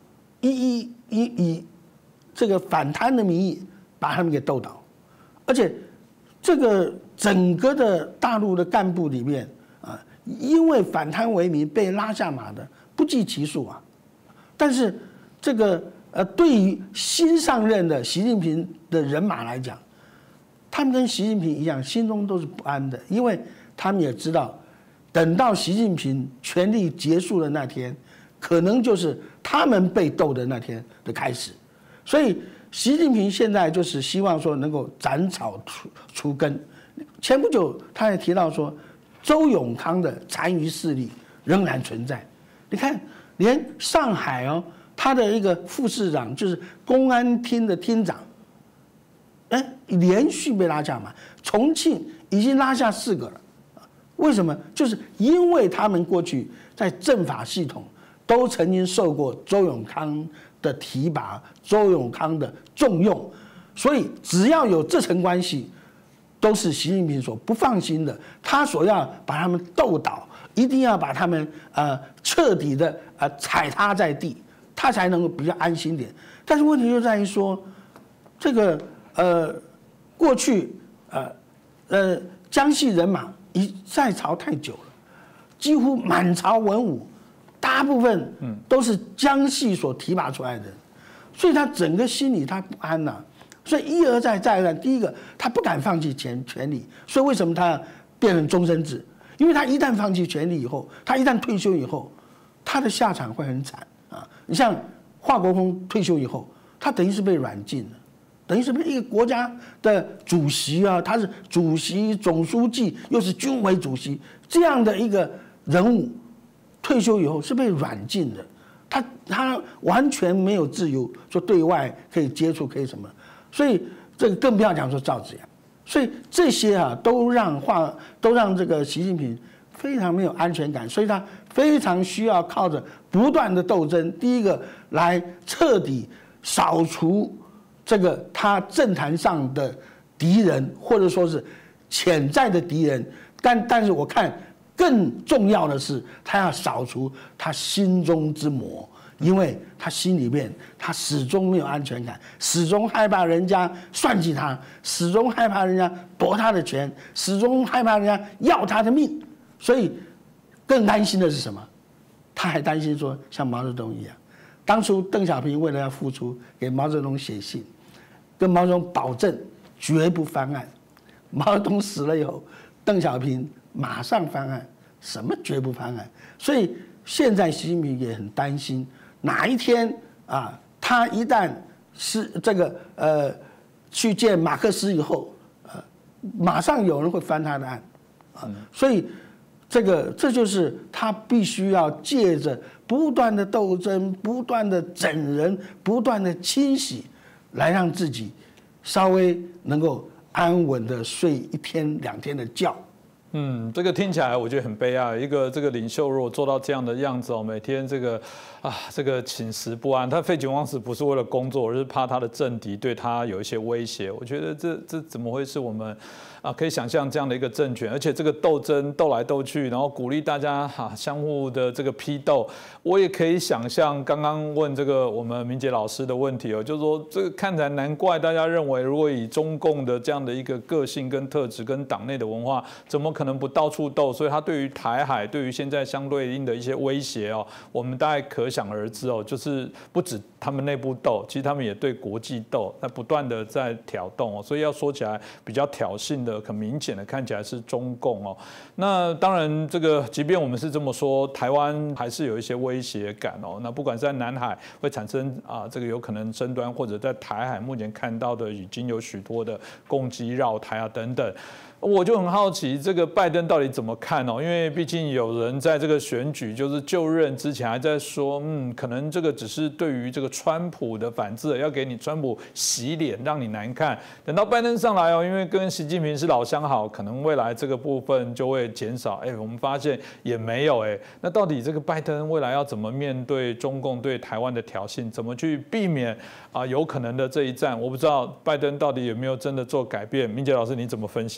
C: 一一以以这个反贪的名义把他们给斗倒，而且这个整个的大陆的干部里面啊，因为反贪为名被拉下马的不计其数啊。但是这个呃，对于新上任的习近平的人马来讲，他们跟习近平一样，心中都是不安的，因为他们也知道，等到习近平权力结束的那天，可能就是他们被斗的那天的开始。所以，习近平现在就是希望说能够斩草除除根。前不久他也提到说，周永康的残余势力仍然存在。你看，连上海哦，他的一个副市长就是公安厅的厅长，哎，连续被拉下马。重庆已经拉下四个了，为什么？就是因为他们过去在政法系统都曾经受过周永康的提拔、周永康的重用，所以只要有这层关系，都是习近平所不放心的。他所要把他们斗倒，一定要把他们呃彻底的呃踩踏在地，他才能够比较安心点。但是问题就在于说，这个呃过去呃呃江西人马已在朝太久了，几乎满朝文武大部分都是江西所提拔出来的，所以他整个心里他不安呐、啊，所以一而再再而三。第一个，他不敢放弃权权力，所以为什么他变成终身制？因为他一旦放弃权力以后，他一旦退休以后，他的下场会很惨啊！你像华国锋退休以后，他等于是被软禁了，等于是被一个国家的主席啊，他是主席、总书记，又是军委主席这样的一个人物，退休以后是被软禁的，他他完全没有自由，说对外可以接触，可以什么，所以这个更不要讲说赵紫阳。所以这些啊，都让华都让这个习近平非常没有安全感，所以他非常需要靠着不断的斗争，第一个来彻底扫除这个他政坛上的敌人，或者说是潜在的敌人。但但是我看更重要的是，他要扫除他心中之魔。因为他心里面，他始终没有安全感，始终害怕人家算计他，始终害怕人家夺他的权，始终害怕人家要他的命，所以更担心的是什么？他还担心说，像毛泽东一样，当初邓小平为了要复出，给毛泽东写信，跟毛泽东保证绝不翻案。毛泽东死了以后，邓小平马上翻案，什么绝不翻案？所以现在习近平也很担心。哪一天啊，他一旦是这个呃去见马克思以后，呃，马上有人会翻他的案，啊，所以这个这就是他必须要借着不断的斗争、不断的整人、不断的清洗，来让自己稍微能够安稳的睡一天两天的觉。
A: 嗯，这个听起来我觉得很悲哀。一个这个领袖如果做到这样的样子哦，每天这个啊这个寝食不安，他废寝忘食不是为了工作，而是怕他的政敌对他有一些威胁。我觉得这这怎么会是我们啊可以想象这样的一个政权？而且这个斗争斗来斗去，然后鼓励大家哈、啊、相互的这个批斗。我也可以想象刚刚问这个我们明杰老师的问题哦，就是说这个看起来难怪大家认为，如果以中共的这样的一个个性跟特质跟党内的文化，怎么可能不到处斗？所以他对于台海，对于现在相对应的一些威胁哦，我们大概可想而知哦，就是不止他们内部斗，其实他们也对国际斗，在不断的在挑动哦。所以要说起来比较挑衅的，很明显的看起来是中共哦。那当然，这个即便我们是这么说，台湾还是有一些威胁感哦。那不管是在南海会产生啊，这个有可能争端，或者在台海目前看到的已经有许多的攻击绕台啊等等。我就很好奇，这个拜登到底怎么看哦？因为毕竟有人在这个选举就是就任之前还在说，嗯，可能这个只是对于这个川普的反制，要给你川普洗脸，让你难看。等到拜登上来哦，因为跟习近平是老相好，可能未来这个部分就会减少。哎，我们发现也没有哎。那到底这个拜登未来要怎么面对中共对台湾的挑衅？怎么去避免啊有可能的这一战？我不知道拜登到底有没有真的做改变。明杰老师，你怎么分析呢？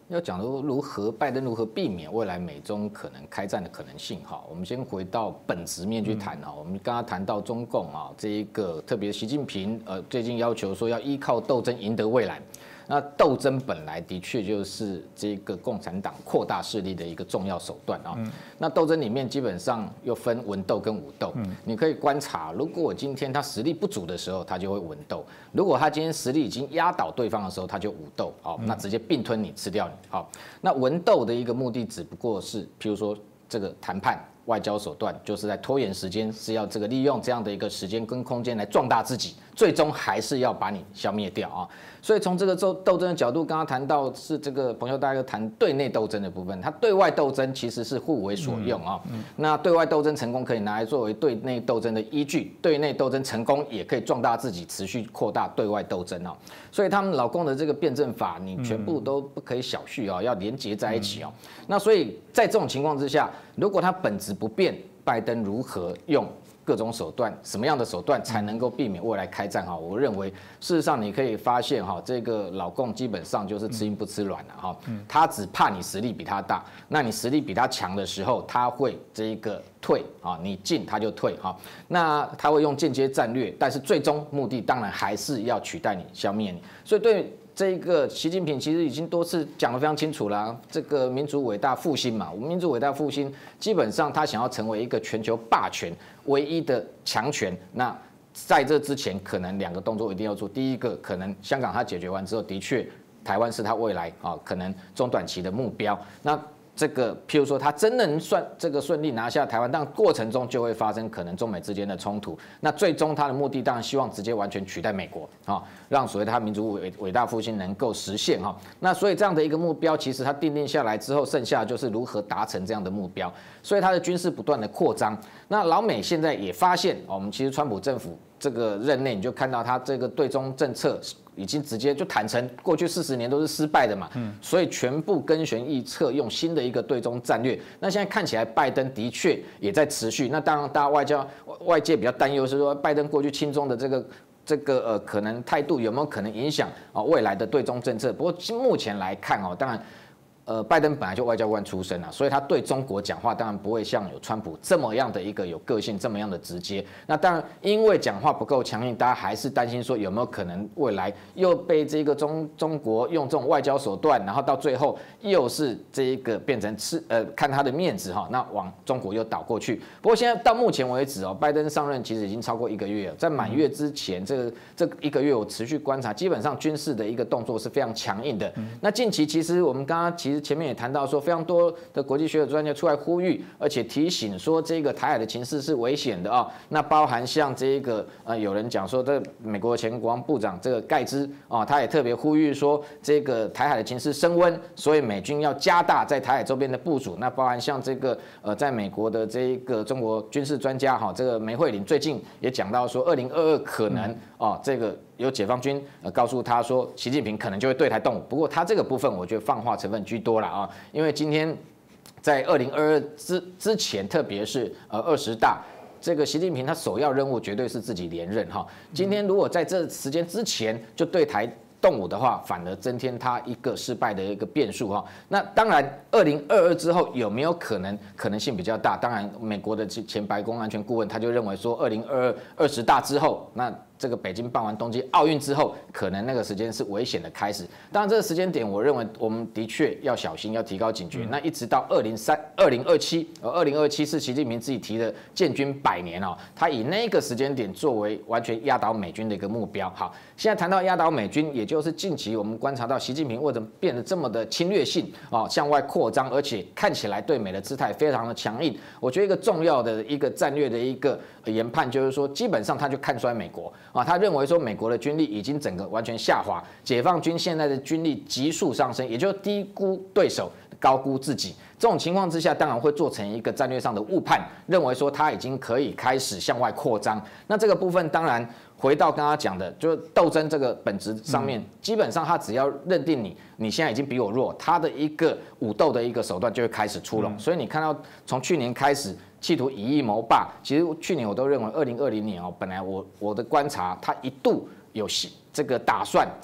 D: 要讲如如何拜登如何避免未来美中可能开战的可能性哈，我们先回到本质面去谈哈。我们刚刚谈到中共啊，这一个特别习近平呃最近要求说要依靠斗争赢得未来。那斗争本来的确就是这个共产党扩大势力的一个重要手段啊。嗯、那斗争里面基本上又分文斗跟武斗。嗯、你可以观察，如果今天他实力不足的时候，他就会文斗；如果他今天实力已经压倒对方的时候，他就武斗。好，那直接并吞你，吃掉你。好，那文斗的一个目的只不过是，譬如说这个谈判。外交手段就是在拖延时间，是要这个利用这样的一个时间跟空间来壮大自己，最终还是要把你消灭掉啊！所以从这个斗斗争的角度，刚刚谈到是这个朋友大家谈对内斗争的部分，它对外斗争其实是互为所用啊。嗯嗯、那对外斗争成功可以拿来作为对内斗争的依据，对内斗争成功也可以壮大自己，持续扩大对外斗争啊。所以他们老共的这个辩证法，你全部都不可以小觑啊，要连结在一起啊。那所以在这种情况之下，如果它本质不变，拜登如何用各种手段，什么样的手段才能够避免未来开战？哈，我认为事实上你可以发现哈，这个老共基本上就是吃硬不吃软了哈，他只怕你实力比他大，那你实力比他强的时候，他会这一个退啊，你进他就退哈，那他会用间接战略，但是最终目的当然还是要取代你、消灭你，所以对。这个习近平其实已经多次讲得非常清楚了，这个民族伟大复兴嘛，我们民族伟大复兴基本上他想要成为一个全球霸权唯一的强权，那在这之前可能两个动作一定要做，第一个可能香港他解决完之后，的确台湾是他未来啊可能中短期的目标，那。这个，譬如说，他真能算这个顺利拿下台湾，但过程中就会发生可能中美之间的冲突。那最终他的目的当然希望直接完全取代美国啊，让所谓他民族伟伟大复兴能够实现哈。那所以这样的一个目标，其实他定定下来之后，剩下就是如何达成这样的目标。所以他的军事不断的扩张。那老美现在也发现，我们其实川普政府这个任内，你就看到他这个对中政策。已经直接就坦诚，过去四十年都是失败的嘛，嗯，所以全部跟循预测，用新的一个对中战略。那现在看起来，拜登的确也在持续。那当然，大家外交外界比较担忧是说，拜登过去亲中的这个这个呃可能态度有没有可能影响啊未来的对中政策？不过目前来看哦，当然。呃，拜登本来就外交官出身啊，所以他对中国讲话当然不会像有川普这么样的一个有个性，这么样的直接。那当然，因为讲话不够强硬，大家还是担心说有没有可能未来又被这个中中国用这种外交手段，然后到最后又是这一个变成吃呃看他的面子哈，那往中国又倒过去。不过现在到目前为止哦，拜登上任其实已经超过一个月了，在满月之前这个这一个月我持续观察，基本上军事的一个动作是非常强硬的。那近期其实我们刚刚其实。前面也谈到说，非常多的国际学者专家出来呼吁，而且提醒说，这个台海的情势是危险的啊。那包含像这个呃，有人讲说，这美国前国防部长这个盖茨啊，他也特别呼吁说，这个台海的情势升温，所以美军要加大在台海周边的部署。那包含像这个呃，在美国的这个中国军事专家哈，这个梅惠玲最近也讲到说，二零二二可能啊，这个。有解放军呃告诉他说，习近平可能就会对台动武。不过他这个部分，我觉得放话成分居多了啊，因为今天在二零二二之之前，特别是呃二十大，这个习近平他首要任务绝对是自己连任哈。今天如果在这时间之前就对台动武的话，反而增添他一个失败的一个变数哈。那当然，二零二二之后有没有可能可能性比较大？当然，美国的前白宫安全顾问他就认为说，二零二二二十大之后，那这个北京办完冬季奥运之后，可能那个时间是危险的开始。当然，这个时间点，我认为我们的确要小心，要提高警觉。嗯、那一直到二零三、二零二七，而二零二七是习近平自己提的建军百年哦，他以那个时间点作为完全压倒美军的一个目标。好，现在谈到压倒美军，也就是近期我们观察到习近平为什么变得这么的侵略性啊，向外扩张，而且看起来对美的姿态非常的强硬。我觉得一个重要的一个战略的一个研判就是说，基本上他就看衰美国。啊，他认为说美国的军力已经整个完全下滑，解放军现在的军力急速上升，也就是低估对手，高估自己。这种情况之下，当然会做成一个战略上的误判，认为说他已经可以开始向外扩张。那这个部分当然回到刚刚讲的，就是斗争这个本质上面，基本上他只要认定你，你现在已经比我弱，他的一个武斗的一个手段就会开始出笼。所以你看到从去年开始。企图以夷谋霸，其实去年我都认为，二零二零年哦，本来我我的观察，他一度有这个打算在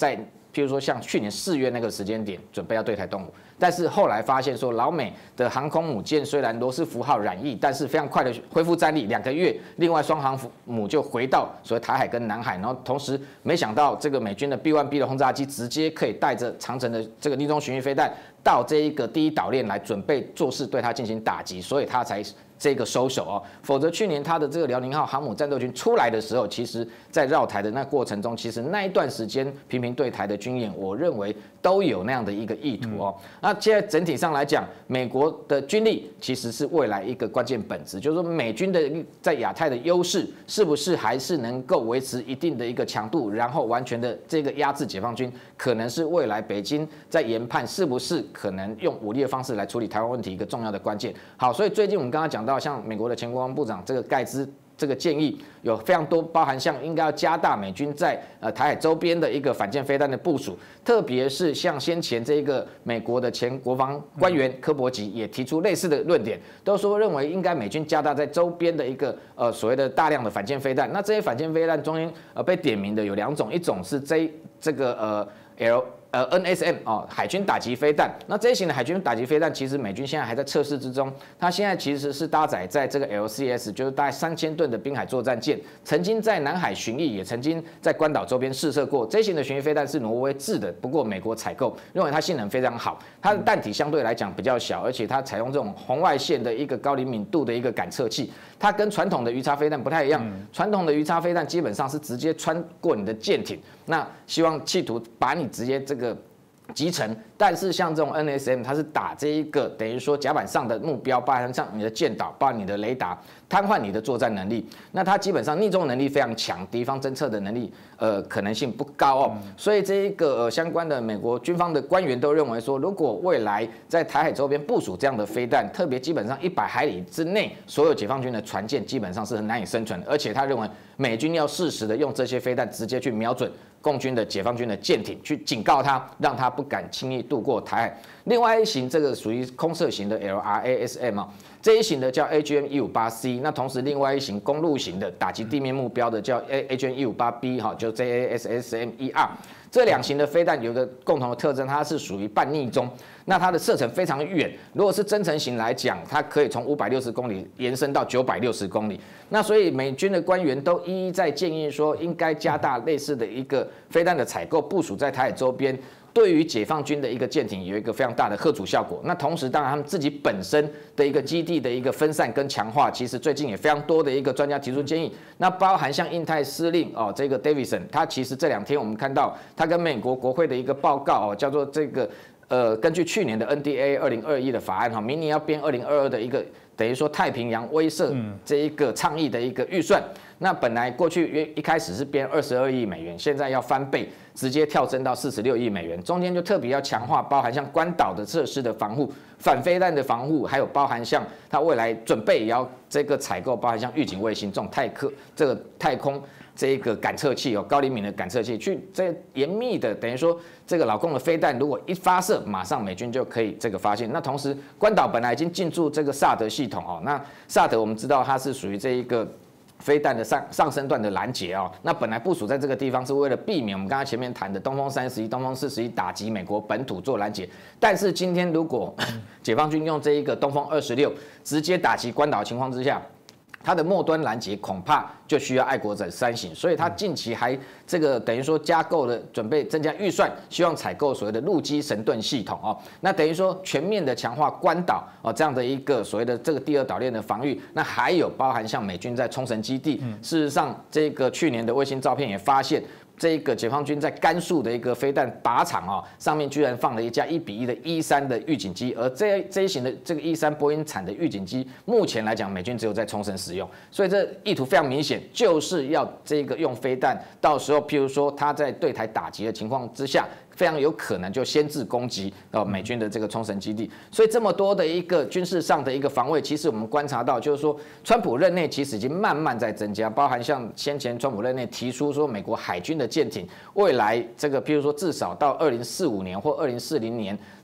D: 譬如说像去年四月那个时间点，准备要对台动武，但是后来发现说，老美的航空母舰虽然罗斯福号染疫，但是非常快的恢复战力，两个月，另外双航母就回到所谓台海跟南海，然后同时没想到这个美军的 B 一 B 的轰炸机直接可以带着长程的这个逆中巡弋飞弹到这一个第一岛链来准备做事对它进行打击，所以它才这个收手哦，否则去年他的这个辽宁号航母战斗群出来的时候，其实在绕台的那过程中，其实那一段时间频频对台的军演，我认为都有那样的一个意图哦。那现在整体上来讲，美国的军力其实是未来一个关键本质，就是说美军的在亚太的优势是不是还是能够维持一定的一个强度，然后完全的这个压制解放军，可能是未来北京在研判是不是可能用武力的方式来处理台湾问题一个重要的关键。好，所以最近我们刚刚讲到。像美国的前国防部长这个盖茨这个建议有非常多，包含像应该要加大美军在呃台海周边的一个反舰飞弹的部署，特别是像先前这个美国的前国防官员柯伯吉也提出类似的论点，都说认为应该美军加大在周边的一个呃所谓的大量的反舰飞弹。那这些反舰飞弹中间呃被点名的有两种，一种是这这个呃 L。呃 ，N S M 哦，海军打击飞弹。那这一型的海军打击飞弹，其实美军现在还在测试之中。它现在其实是搭载在这个 L C S， 就是大概三千吨的滨海作战舰，曾经在南海巡弋，也曾经在关岛周边试射过。这一型的巡弋飞弹是挪威制的，不过美国采购，认为它性能非常好。它的弹体相对来讲比较小，而且它采用这种红外线的一个高灵敏度的一个感测器。它跟传统的鱼叉飞弹不太一样，传统的鱼叉飞弹基本上是直接穿过你的舰艇，那希望企图把你直接这个击沉，但是像这种 N S M， 它是打这一个等于说甲板上的目标，包含像你的舰岛，包含你的雷达，瘫痪你的作战能力。那它基本上逆中能力非常强，敌方侦测的能力呃可能性不高哦。所以这一个、呃、相关的美国军方的官员都认为说，如果未来在台海周边部署这样的飞弹，特别基本上一百海里之内，所有解放军的船舰基本上是很难以生存，而且他认为美军要适时的用这些飞弹直接去瞄准共军的解放军的舰艇，去警告他，让他不敢轻易渡过台海。另外一型这个属于空射型的 L R A S M 啊，这一型的叫 A G M 一五八 C， 那同时另外一型公路型的打击地面目标的叫 A G M 一五八 B 哈，就 J A S S M 一 R。这两型的飞弹有一个共同的特征，它是属于半逆中，那它的射程非常远。如果是增程型来讲，它可以从五百六十公里延伸到九百六十公里。那所以美军的官员都一一在建议说，应该加大类似的一个飞弹的采购部署在台海周边。对于解放军的一个舰艇有一个非常大的吓阻效果。那同时，当然他们自己本身的一个基地的一个分散跟强化，其实最近也非常多的一个专家提出建议。那包含像印太司令哦，这个 Davidson， 他其实这两天我们看到他跟美国国会的一个报告哦，叫做这个呃，根据去年的 N D A 二零二一的法案哈，明年要编二零二二的一个等于说太平洋威慑这一个倡议的一个预算。那本来过去约一开始是编二十二亿美元，现在要翻倍，直接跳增到四十六亿美元。中间就特别要强化，包含像关岛的设施的防护、反飞弹的防护，还有包含像它未来准备也要这个采购，包含像预警卫星这种太空这个太空这个感测器哦，高灵敏的感测器，去这严密的等于说这个老共的飞弹，如果一发射，马上美军就可以这个发现。那同时，关岛本来已经进驻这个萨德系统哦，那萨德我们知道它是属于这一个飞弹的上上升段的拦截哦，那本来部署在这个地方是为了避免我们刚才前面谈的东风三十一、东风四十一打击美国本土做拦截，但是今天如果解放军用这一个东风二十六直接打击关岛的情况之下，它的末端拦截恐怕就需要爱国者三型，所以它近期还这个等于说加购了，准备增加预算，希望采购所谓的陆基神盾系统哦。那等于说全面的强化关岛哦这样的一个所谓的这个第二岛链的防御。那还有包含像美军在冲绳基地，事实上这个去年的卫星照片也发现。这个解放军在甘肃的一个飞弹靶场啊，上面居然放了一架一比一的 E 三的预警机，而这这一型的这个 E 三波音产的预警机，目前来讲美军只有在冲绳使用，所以这意图非常明显，就是要这个用飞弹，到时候譬如说他在对台打击的情况之下。非常有可能就先制攻击到美军的这个冲绳基地，所以这么多的一个军事上的一个防卫，其实我们观察到，就是说，川普任内其实已经慢慢在增加，包含像先前川普任内提出说，美国海军的舰艇未来这个，譬如说至少到二零四五年或二零四零年。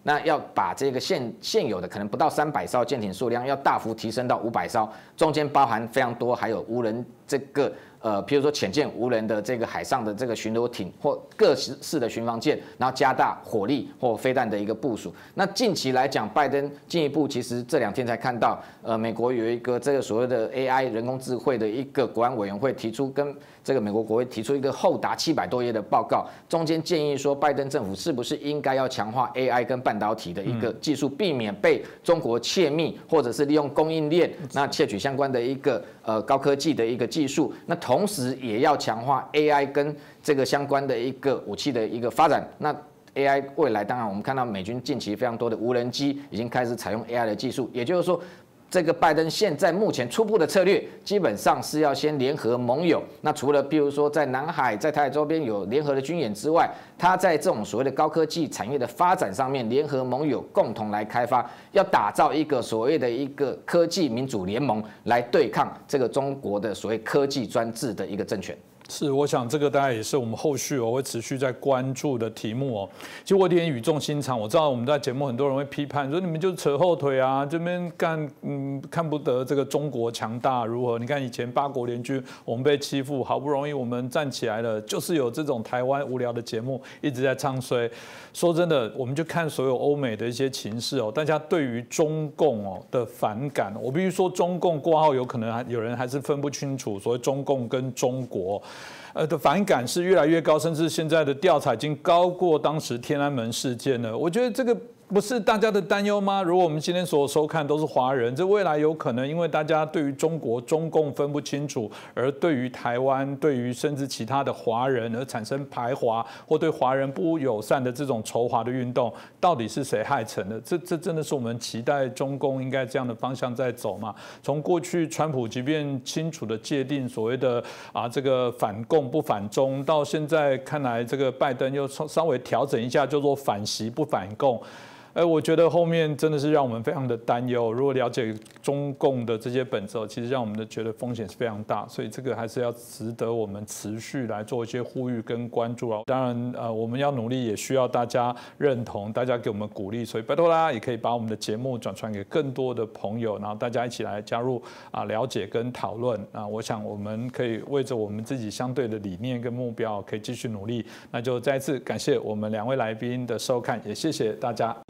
D: 那要把这个现现有的可能不到三百艘舰艇数量，要大幅提升到五百艘，中间包含非常多还有无人这个。呃，譬如说潜舰无人的这个海上的这个巡逻艇或各式的巡防舰，然后加大火力或飞弹的一个部署。那近期来讲，拜登进一步，其实这两天才看到，呃，美国有一个这个所谓的 A I 人工智慧的一个国安委员会提出跟这个美国国会提出一个厚达七百多页的报告，中间建议说，拜登政府是不是应该要强化 A I 跟半导体的一个技术，避免被中国窃密，或者是利用供应链那窃取相关的一个呃高科技的一个技术。那同时也要强化 A I 跟这个相关的一个武器的一个发展。那 A I 未来当然我们看到美军近期非常多的无人机已经开始采用 A I 的技术，也就是说。这个拜登现在目前初步的策略，基本上是要先联合盟友。那除了譬如说在南海、在台海周边有联合的军演之外，他在这种所谓的高科技产业的发展上面，联合盟友共同来开发，要打造一个所谓的一个科技民主联盟，来对抗这个中国的所谓科技专制的一个政权。
A: 是，我想这个大概也是我们后续我会持续在关注的题目哦。其实我有点语重心长，我知道我们在节目很多人会批判说你们就扯后腿啊，这边干嗯看不得这个中国强大如何？你看以前八国联军我们被欺负，好不容易我们站起来了，就是有这种台湾无聊的节目一直在唱衰。说真的，我们就看所有欧美的一些情势哦，大家对于中共哦的反感，我必须说中共挂号有可能还有人还是分不清楚所谓中共跟中国。呃的反感是越来越高，甚至现在的调查已经高过当时天安门事件了。我觉得这个不是大家的担忧吗？如果我们今天所有收看都是华人，这未来有可能因为大家对于中国、中共分不清楚，而对于台湾、对于甚至其他的华人而产生排华或对华人不友善的这种仇华的运动，到底是谁害成的？这这真的是我们期待中共应该这样的方向在走吗？从过去川普即便清楚的界定所谓的啊这个反共不反中，到现在看来这个拜登又稍微调整一下，叫做反习不反共。呃，我觉得后面真的是让我们非常的担忧。如果了解中共的这些本质，其实让我们的觉得风险是非常大，所以这个还是要值得我们持续来做一些呼吁跟关注啊。当然，呃，我们要努力，也需要大家认同，大家给我们鼓励，所以拜托大家也可以把我们的节目转传给更多的朋友，然后大家一起来加入啊，了解跟讨论啊。我想我们可以为着我们自己相对的理念跟目标，可以继续努力。那就再次感谢我们两位来宾的收看，也谢谢大家。